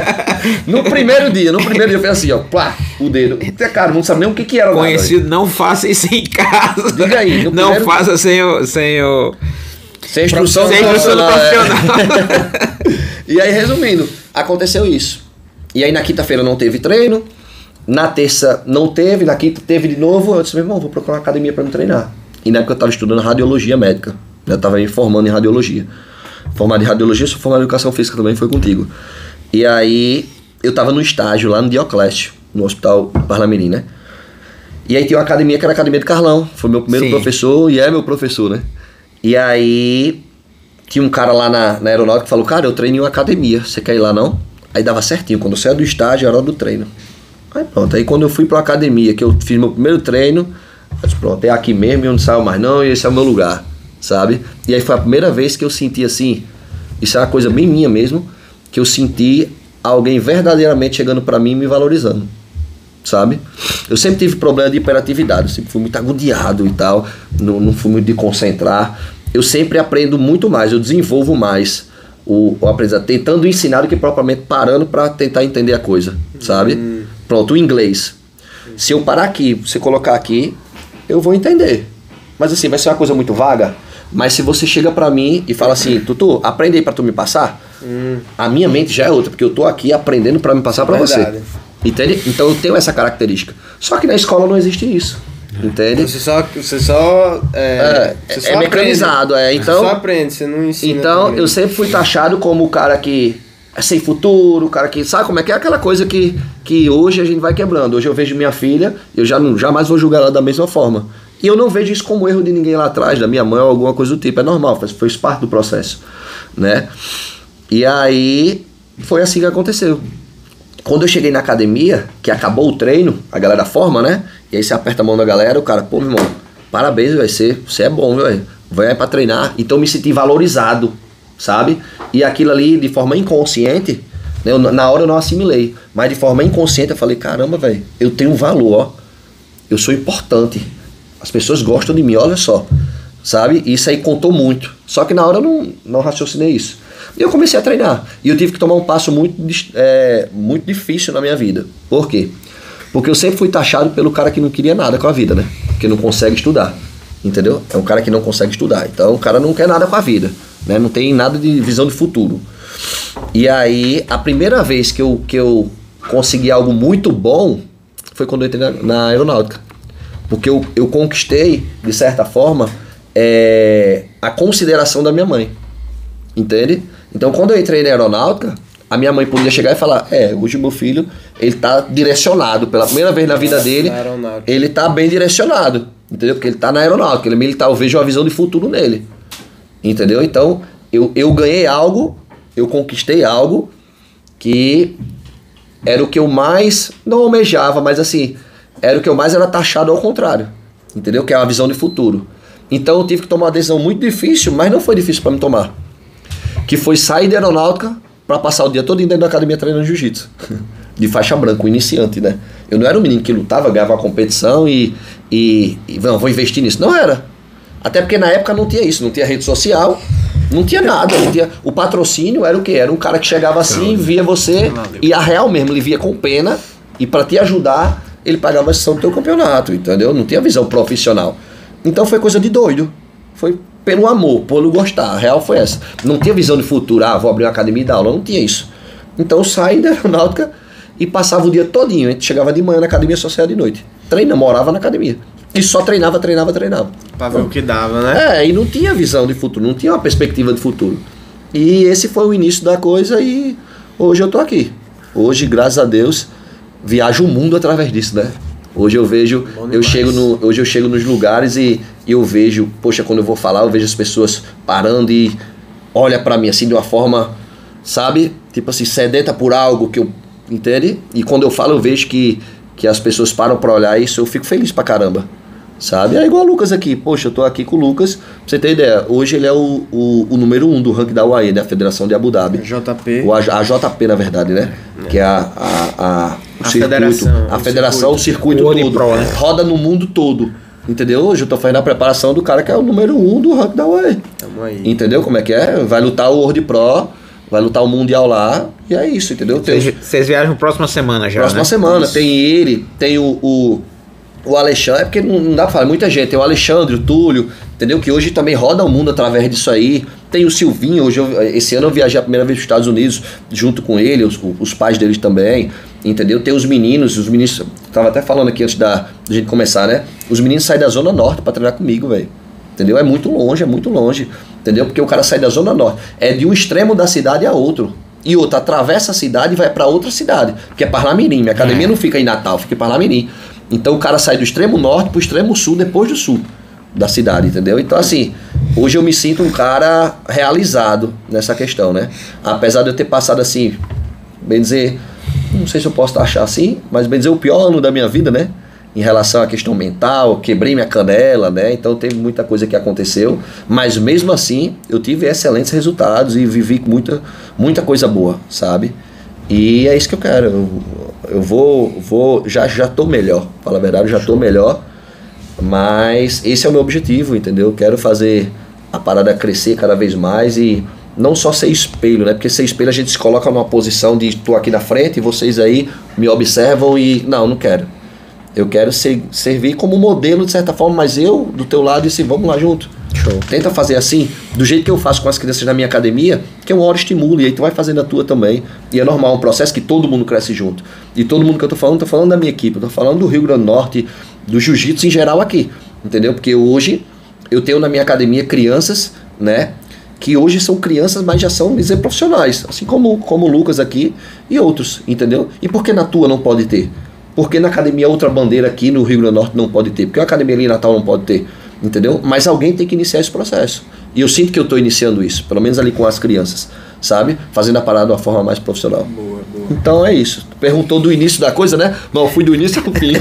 Speaker 3: no primeiro dia foi assim, ó, plá, o dedo. Cara, não sabe nem o que era.
Speaker 1: Conhecido, não faça isso em casa.
Speaker 3: Diga aí.
Speaker 1: Não faça sem
Speaker 3: instrução
Speaker 1: do profissional.
Speaker 3: E aí, resumindo, aconteceu isso. E aí na quinta-feira não teve treino, na terça não teve, na quinta teve de novo. Eu disse: meu irmão, vou procurar uma academia pra me treinar. E na época eu tava estudando radiologia médica. Eu estava me formando em radiologia. Formado em radiologia, sou formado em educação física também, foi contigo. E aí, eu estava no estágio lá no Dioclésio, no Hospital Parnamirim, né? E aí tinha uma academia que era a Academia de Carlão. Foi meu primeiro professor e é meu professor, né? E aí, tinha um cara lá na aeronáutica que falou: cara, eu treino em uma academia, você quer ir lá não? Aí dava certinho, quando eu saía do estágio era hora do treino. Aí pronto, aí quando eu fui pra academia, que eu fiz meu primeiro treino, eu disse: pronto, é aqui mesmo e eu não saio mais não, e esse é o meu lugar. sabe? E aí foi a primeira vez que eu senti assim, isso é uma coisa bem minha mesmo, que eu senti alguém verdadeiramente chegando pra mim e me valorizando, sabe? Eu sempre tive problema de hiperatividade, eu sempre fui muito agoniado e tal, não fui muito de concentrar. Eu sempre aprendo muito mais, eu desenvolvo mais o aprendizado, tentando ensinar do que propriamente parando pra tentar entender a coisa, sabe? Pronto, o inglês. Se eu parar aqui, você colocar aqui, eu vou entender. Mas assim, vai ser uma coisa muito vaga. Mas se você chega pra mim e fala assim, Tutu, aprende aí pra tu me passar, a minha mente já é outra, porque eu tô aqui aprendendo pra me passar pra você. Entende? Então eu tenho essa característica. Só que na escola não existe isso. Entende?
Speaker 2: Você só
Speaker 3: mecanizado, então,
Speaker 2: você só aprende, você não ensina.
Speaker 3: Então
Speaker 2: também.
Speaker 3: eu sempre fui taxado como o cara que é sem futuro, o cara que sabe como é aquela coisa que hoje a gente vai quebrando. Hoje eu vejo minha filha, eu jamais vou julgar ela da mesma forma. E eu não vejo isso como erro de ninguém lá atrás, da minha mãe ou alguma coisa do tipo. É normal, fez parte do processo, né? E aí foi assim que aconteceu. Quando eu cheguei na academia, que acabou o treino, a galera forma, né? E aí você aperta a mão da galera, o cara, pô, meu irmão, parabéns, você é bom, velho. Vai pra treinar. Então eu me senti valorizado, sabe? E aquilo ali, de forma inconsciente, né? Na hora eu não assimilei, mas de forma inconsciente eu falei, caramba, velho, eu tenho um valor, ó. Eu sou importante. As pessoas gostam de mim, olha só. Sabe? Isso aí contou muito. Só que na hora eu não raciocinei isso. E eu comecei a treinar. E eu tive que tomar um passo muito difícil na minha vida. Por quê? Porque eu sempre fui taxado pelo cara que não queria nada com a vida, né? Que não consegue estudar. Entendeu? É um cara que não consegue estudar. Então o cara não quer nada com a vida, né? Não tem nada de visão de futuro. E aí, a primeira vez que eu consegui algo muito bom foi quando eu entrei na aeronáutica. Porque eu conquistei, de certa forma, a consideração da minha mãe. Entende? Então, quando eu entrei na aeronáutica, a minha mãe podia chegar e falar, hoje o meu filho, ele tá direcionado, pela primeira vez na vida dele, ele tá bem direcionado. Entendeu? Porque ele tá na aeronáutica, ele é militar, eu vejo uma visão de futuro nele. Entendeu? Então, eu ganhei algo, eu conquistei algo que era o que eu mais, não almejava, mas assim, era o que eu mais era taxado ao contrário. Entendeu? Que é uma visão de futuro. Então eu tive que tomar uma decisão muito difícil, mas não foi difícil para me tomar. Que foi sair da aeronáutica para passar o dia todo dentro da academia treinando jiu-jitsu. De faixa branca, um iniciante, né? Eu não era um menino que lutava, ganhava uma competição e vou investir nisso. Não era. Até porque na época não tinha isso, não tinha rede social, não tinha nada. Não tinha... O patrocínio era o quê? Era um cara que chegava assim, via você, e a real mesmo, ele via com pena, e para te ajudar, ele pagava a sessão do teu campeonato, entendeu? Não tinha visão profissional. Então foi coisa de doido. Foi pelo amor, pelo gostar. A real foi essa. Não tinha visão de futuro, vou abrir uma academia e dar aula. Não tinha isso. Então eu saí da aeronáutica e passava o dia todinho. A gente chegava de manhã na academia, só saía de noite. Morava na academia. E só treinava.
Speaker 2: Pra ver o que dava, né?
Speaker 3: E não tinha visão de futuro, não tinha uma perspectiva de futuro. E esse foi o início da coisa e hoje eu tô aqui. Hoje, graças a Deus, viajo o mundo através disso, né? Hoje eu vejo, hoje eu chego nos lugares e eu vejo, poxa, quando eu vou falar, eu vejo as pessoas parando e olha pra mim assim de uma forma, sabe? Tipo assim, sedenta por algo que eu, entende? E quando eu falo, eu vejo que as pessoas param pra olhar isso, eu fico feliz pra caramba, sabe? É igual o Lucas aqui, poxa, eu tô aqui com o Lucas, pra você ter ideia, hoje ele é o número 1 do ranking da UAE, né? A Federação de Abu Dhabi.
Speaker 2: JP.
Speaker 3: A JP, na verdade, né? Que é a federação, o circuito todo,
Speaker 1: Pro, né?
Speaker 3: Roda no mundo todo, entendeu? Hoje eu tô fazendo a preparação do cara que é o número 1 do ranking da UAE.
Speaker 2: Tamo aí.
Speaker 3: Entendeu como é que é? Vai lutar o World Pro, vai lutar o Mundial lá, e é isso, entendeu?
Speaker 1: Vocês viajam próxima semana já,
Speaker 3: próxima semana, isso. Tem ele, tem o Alexandre, porque não dá pra falar, muita gente, tem o Alexandre, o Túlio, entendeu? Que hoje também roda o mundo através disso aí. Tem o Silvinho, esse ano eu viajei a primeira vez para os Estados Unidos, junto com ele, os pais deles também, entendeu? Tem os meninos, tava até falando aqui antes da gente começar, né? Os meninos saem da Zona Norte para treinar comigo, velho. Entendeu? É muito longe, entendeu? Porque o cara sai da Zona Norte, é de um extremo da cidade a outro. E outro, atravessa a cidade e vai para outra cidade, que é Parnamirim. Minha academia não fica em Natal, fica em Parnamirim. Então o cara sai do extremo norte pro extremo sul, depois do sul da cidade, entendeu? Então assim, hoje eu me sinto um cara realizado nessa questão, né? Apesar de eu ter passado assim, bem dizer, não sei se eu posso achar assim, mas bem dizer, o pior ano da minha vida, né? em relação à questão mental, quebrei minha canela, né? Então teve muita coisa que aconteceu, mas mesmo assim eu tive excelentes resultados e vivi muita coisa boa, sabe? E é isso que eu quero. Eu vou já tô melhor, fala a verdade, eu já tô melhor, mas esse é o meu objetivo, entendeu? Eu quero fazer a parada crescer cada vez mais e não só ser espelho, né? Porque ser espelho a gente se coloca numa posição de tô aqui na frente e vocês aí me observam e não quero. Eu quero servir como modelo de certa forma, mas eu do teu lado e assim, vamos lá junto.
Speaker 1: Show.
Speaker 3: Tenta fazer assim, do jeito que eu faço com as crianças na minha academia, que uma hora estimula, e aí tu vai fazendo a tua também. E é normal, um processo que todo mundo cresce junto. E todo mundo que eu tô falando da minha equipe, eu tô falando do Rio Grande do Norte, do jiu-jitsu em geral aqui, entendeu? Porque hoje eu tenho na minha academia crianças, né, que hoje são crianças, mas já são dizer, profissionais, assim como o Lucas aqui e outros, entendeu? E por que na tua não pode ter? Porque na academia outra bandeira aqui no Rio Grande do Norte não pode ter? Porque a academia ali em Natal não pode ter? Entendeu? Mas alguém tem que iniciar esse processo. E eu sinto que eu estou iniciando isso, pelo menos ali com as crianças, sabe? Fazendo a parada de uma forma mais profissional.
Speaker 2: Boa.
Speaker 3: Então é isso. Tu perguntou do início da coisa, né? Não, eu fui do início ao fim.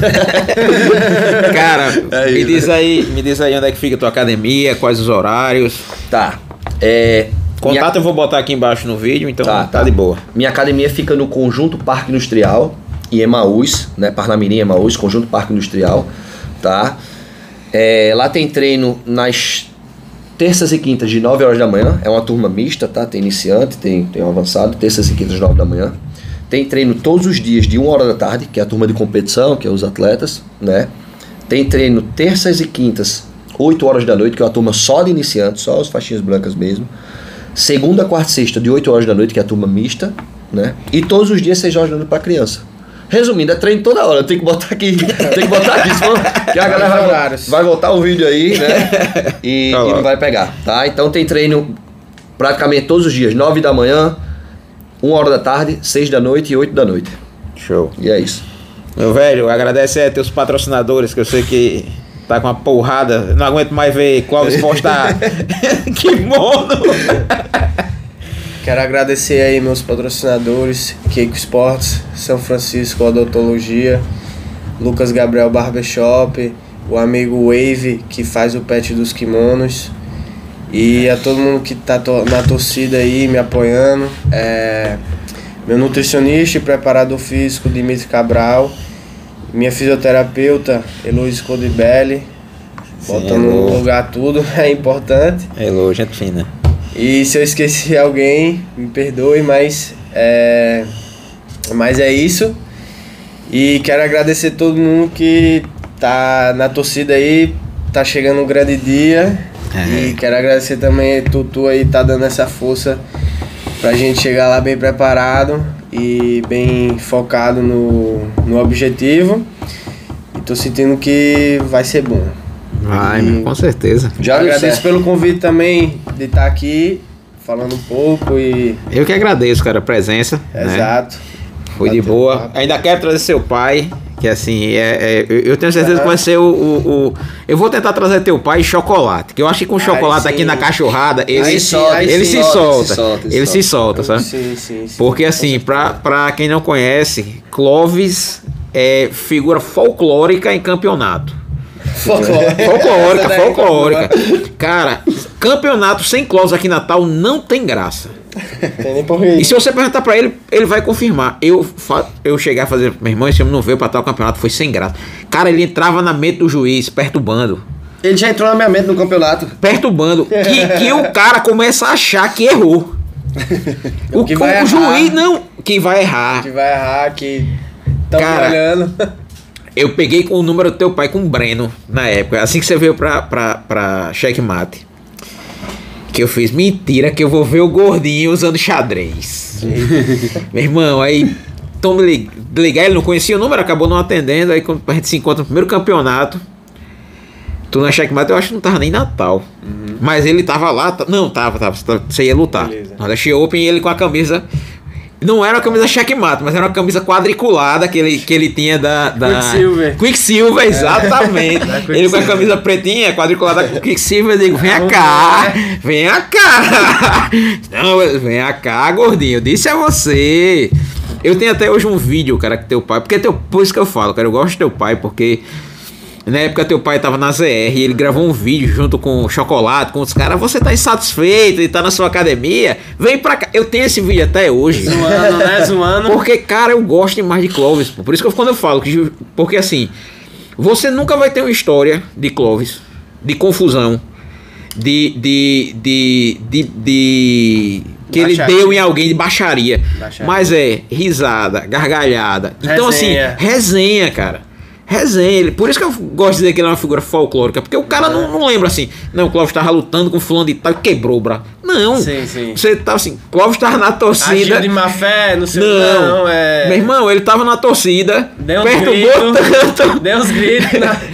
Speaker 1: Cara, me diz aí onde é que fica a tua academia, quais os horários.
Speaker 3: Tá.
Speaker 1: Contato eu vou botar aqui embaixo no vídeo, então tá de boa.
Speaker 3: Minha academia fica no Conjunto Parque Industrial, em Emaús, né? Parnamirim, Emaús, Conjunto Parque Industrial, tá? Lá tem treino nas terças e quintas de 9 horas da manhã, é uma turma mista, tá? Tem iniciante, tem um avançado, terças e quintas de 9 da manhã. Tem treino todos os dias de 1 hora da tarde, que é a turma de competição, que é os atletas, né? Tem treino terças e quintas, 8 horas da noite, que é uma turma só de iniciantes, só os faixinhas brancas mesmo. Segunda, quarta e sexta, de 8 horas da noite, que é a turma mista, né? E todos os dias 6 horas da noite para criança. Resumindo, é treino toda hora, tem que botar aqui, senão que a galera vai voltar o vídeo aí, né? E não vai pegar, tá? Então tem treino praticamente todos os dias, 9 da manhã, 1 hora da tarde, 6 da noite e 8 da noite.
Speaker 1: Show.
Speaker 3: E é isso.
Speaker 1: Meu velho, agradece a teus patrocinadores, que eu sei que tá com uma porrada. Não aguento mais ver Clóvis postar kimono.
Speaker 2: Quero agradecer aí meus patrocinadores, Keiko Sports, São Francisco Odontologia, Lucas Gabriel Barbershop, o amigo Wave, que faz o pet dos kimonos, e a todo mundo que tá na torcida aí me apoiando, meu nutricionista e preparador físico Dimitri Cabral, minha fisioterapeuta Heloísa Codibelli, botando no lugar tudo, é importante.
Speaker 1: Hello, gente fina.
Speaker 2: E se eu esqueci alguém, me perdoe, mas é isso. E quero agradecer todo mundo que tá na torcida aí, tá chegando um grande dia. E quero agradecer também a Tutu aí, tá dando essa força pra gente chegar lá bem preparado e bem focado no objetivo. E tô sentindo que vai ser bom.
Speaker 1: Vai, com certeza.
Speaker 2: Já agradeço pelo convite também de estar aqui falando um pouco e...
Speaker 1: Eu que agradeço, cara, a presença.
Speaker 2: Exato.
Speaker 1: Né? Foi de boa. Ainda quero trazer seu pai, que assim, eu tenho certeza que vai ser eu vou tentar trazer teu pai chocolate, que eu acho que com chocolate aqui na cachorrada, ele se solta, sabe?
Speaker 2: Sim.
Speaker 1: Porque assim, pra quem não conhece, Clóvis é figura folclórica em campeonato. Folclórica. Cara, campeonato sem Clóvis aqui em Natal não tem graça.
Speaker 2: Tem nem porquê.
Speaker 1: E se você perguntar pra ele, ele vai confirmar. Eu cheguei a fazer, meu irmão, esse homem não veio pra tal campeonato, foi sem graça. Cara, ele entrava na mente do juiz, perturbando.
Speaker 3: Ele já entrou na minha mente no campeonato.
Speaker 1: Perturbando. Que o cara começa a achar que errou. O juiz não. Que vai errar.
Speaker 2: Que estão olhando.
Speaker 1: Eu peguei com o número do teu pai com o Breno na época, assim que você veio pra Checkmate. Que eu fiz, mentira, que eu vou ver o gordinho usando xadrez. Meu irmão, aí ligar, ele não conhecia o número, acabou não atendendo. Aí quando a gente se encontra no primeiro campeonato, tu na Checkmate, eu acho que não tava nem Natal. Mas ele tava lá, não, tava, você ia lutar. Na Leste Open, e ele com a camisa. Não era uma camisa checkmate, mas era uma camisa quadriculada que ele tinha da Quicksilver, exatamente. Ele com a camisa pretinha, quadriculada com Quicksilver, eu digo, vem cá. Não, vem cá, gordinho, eu disse a você. Eu tenho até hoje um vídeo, cara, que teu pai... Porque por isso que eu falo, cara, eu gosto do teu pai, porque... Na época teu pai tava na ZR e ele gravou um vídeo junto com o Chocolate, com os caras. Você tá insatisfeito e tá na sua academia? Vem pra cá. Eu tenho esse vídeo até hoje.
Speaker 2: Zoando, né? Zoando.
Speaker 1: Porque, cara, eu gosto demais de Clóvis, pô. Por isso que quando eu falo que... Porque, assim, você nunca vai ter uma história de Clóvis, de confusão, que ele deu em alguém de baixaria. Mas é risada, gargalhada. Então,
Speaker 2: Resenha.
Speaker 1: assim, resenha, cara. Resenha. Por isso que eu gosto de dizer que ele é uma figura folclórica. Porque o cara não lembra assim. Não, o Clóvis tava lutando com fulano de tal e quebrou o braço. Não.
Speaker 2: Sim.
Speaker 1: Você tava assim, Clóvis tava na torcida.
Speaker 2: Agiu de má fé, não sei.
Speaker 1: Não, meu irmão, ele tava na torcida.
Speaker 2: Deu uns
Speaker 1: perturbou
Speaker 2: gritos.
Speaker 1: tanto.
Speaker 2: Deu uns gritos.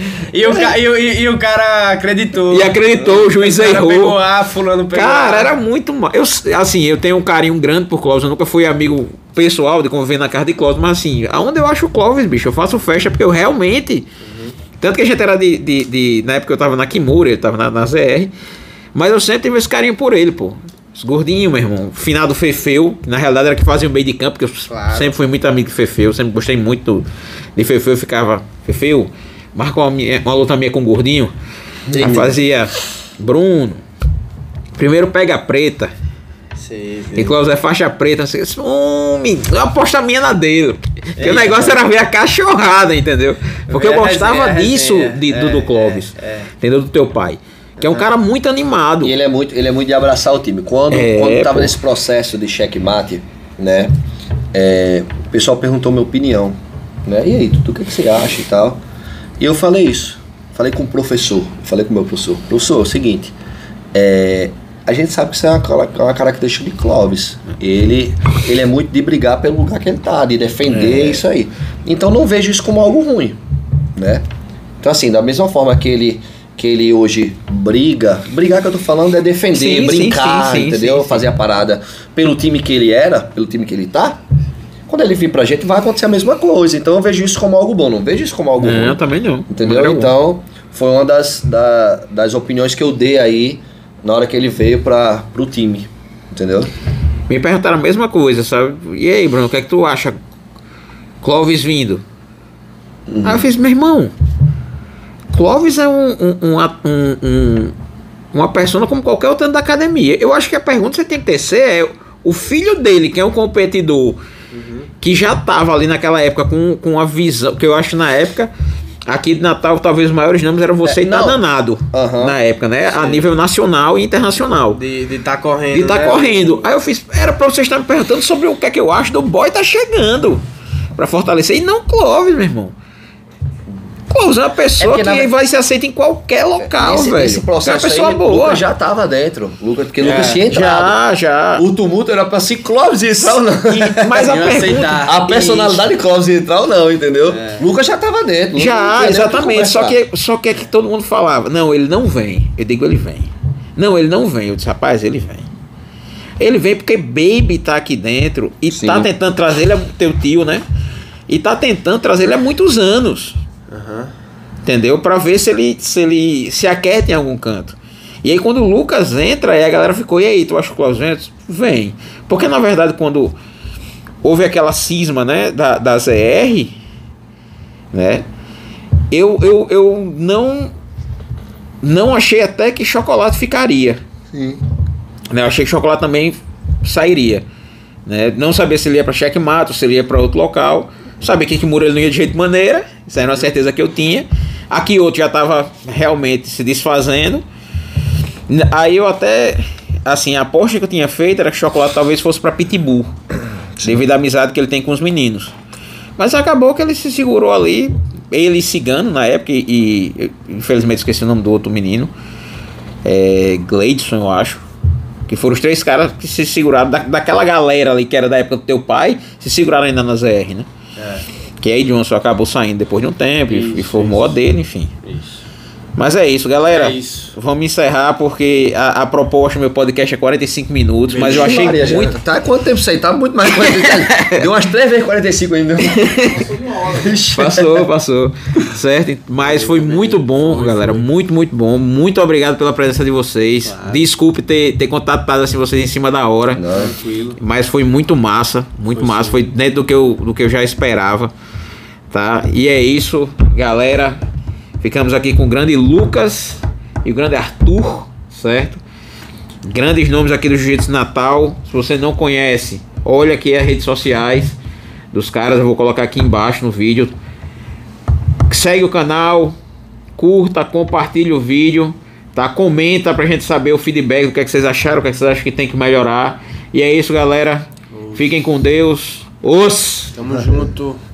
Speaker 2: E o cara acreditou.
Speaker 1: E acreditou, o juiz errou.
Speaker 2: Pegou fulano pegou
Speaker 1: Cara, era muito mal. Eu tenho um carinho grande por Clóvis. Eu nunca fui amigo pessoal de conviver na casa de Clóvis. Mas assim, aonde eu acho o Clóvis, bicho, eu faço festa porque eu realmente... Tanto que a gente era na época eu tava na Kimura, ele tava na ZR. Mas eu sempre tive esse carinho por ele, pô. Os gordinhos, meu irmão. Finado Fefeu, que na realidade era que fazia o meio de campo, porque eu sempre fui muito amigo de Fefeu. Sempre gostei muito de Fefeu. Eu ficava... Fefeu... Marcou uma luta minha com o gordinho. Aí fazia Bruno. Primeiro pega a preta.
Speaker 2: Sim.
Speaker 1: E Clóvis é faixa preta. Assim, eu aposto a minha na dele. Porque o negócio era ver a cachorrada, entendeu? Porque eu gostava disso do Clóvis. Entendeu? Do teu pai. Que é um cara muito animado.
Speaker 3: E ele é muito de abraçar o time. Quando tava nesse processo de checkmate, né? O pessoal perguntou minha opinião. Né? E aí, Tutu, o que você acha e tal? E eu falei isso, falei com o professor, falei com o meu professor. Professor, é o seguinte, a gente sabe que isso é uma característica de Clóvis. Ele é muito de brigar pelo lugar que ele tá, de defender isso aí. Então não vejo isso como algo ruim, né? Então assim, da mesma forma que ele hoje brigar que eu tô falando é defender, brincar, entendeu? Fazer a parada pelo time que ele era, pelo time que ele tá. Quando ele vir pra gente, vai acontecer a mesma coisa. Então eu vejo isso como algo bom, não vejo isso como algo ruim.
Speaker 1: Eu também não.
Speaker 3: Entendeu? Então, foi uma das opiniões que eu dei aí na hora que ele veio pro time. Entendeu?
Speaker 1: Me perguntaram a mesma coisa, sabe? E aí, Bruno, o que é que tu acha? Clóvis vindo. Aí eu fiz, meu irmão, Clóvis é uma persona como qualquer outra da academia. Eu acho que a pergunta que você tem que ter o filho dele, que é um competidor, que já tava ali naquela época com a visão, que eu acho na época, aqui de Natal, talvez os maiores nomes eram você e Danado, na época, né? Sim. A nível nacional e internacional.
Speaker 2: De tá correndo.
Speaker 1: De tá correndo. Aí eu fiz, era pra vocês estarem me perguntando sobre o que é que eu acho do boy tá chegando pra fortalecer. E não Clóvis, meu irmão. Clóvis é uma pessoa que vai ser aceita em qualquer local, velho.
Speaker 3: Nesse processo
Speaker 1: é uma pessoa
Speaker 3: aí,
Speaker 1: boa.
Speaker 3: O Lucas já tava dentro. Porque o Lucas tinha entrado.
Speaker 1: Já.
Speaker 3: O tumulto era pra se Clóvis entrar ou não.
Speaker 1: Mas a pergunta...
Speaker 3: A personalidade de Clóvis entrar ou não, entendeu? Lucas já tava dentro.
Speaker 1: Já, exatamente. Só que é que todo mundo falava, não, ele não vem. Eu digo, ele vem. Não, ele não vem. Eu disse, rapaz, ele vem. Ele vem porque Baby tá aqui dentro e tá tentando trazer ele, teu tio, né? E tá tentando trazer ele há muitos anos. Entendeu? Pra ver se ele se aquieta em algum canto. E aí quando o Lucas entra, aí a galera ficou, e aí, tu acha que o Clóvis vem? Porque na verdade quando houve aquela cisma, né, da ZR, né, eu não achei até que Chocolate ficaria.
Speaker 3: Sim.
Speaker 1: Né, eu achei que Chocolate também sairia. Né? Não sabia se ele ia pra Checkmate, se ele ia pra outro local. Sabia que Kimura ele não ia de jeito maneira. Isso era uma certeza que eu tinha. Aqui outro já estava realmente se desfazendo. Aí eu até... Assim, a aposta que eu tinha feito era que Chocolate talvez fosse para Pitbull. Devido à amizade que ele tem com os meninos. Mas acabou que ele se segurou ali. Ele e Cigano na época. E infelizmente esqueci o nome do outro menino. Gleidson, eu acho. Que foram os três caras que se seguraram. Daquela galera ali que era da época do teu pai. Se seguraram ainda na ZR, né? Que aí Johnson acabou saindo depois de um tempo e formou a dele, enfim. Mas é isso, galera.
Speaker 2: É isso.
Speaker 1: Vamos encerrar porque a proposta do meu podcast é 45 minutos, mas eu achei
Speaker 3: Maria,
Speaker 1: muito...
Speaker 3: Tá quanto tempo isso aí? Tá muito mais de 45. Deu umas 3 vezes 45 ainda.
Speaker 1: Passou. Certo? Mas foi muito bom, galera. Muito bom. Muito obrigado pela presença de vocês. Claro. Desculpe ter contatado assim, vocês em cima da hora.
Speaker 2: Tranquilo.
Speaker 1: Mas foi muito massa. Muito massa. Sim. Foi dentro do que eu já esperava. Tá? E é isso, galera. Ficamos aqui com o grande Lucas e o grande Arthur, certo? Grandes nomes aqui do Jiu-Jitsu Natal. Se você não conhece, olha aqui as redes sociais dos caras. Eu vou colocar aqui embaixo no vídeo. Segue o canal, curta, compartilha o vídeo, tá? Comenta pra gente saber o feedback, o que é que vocês acharam, o que é que vocês acham que tem que melhorar. E é isso, galera. Fiquem com Deus.
Speaker 2: Tamo junto.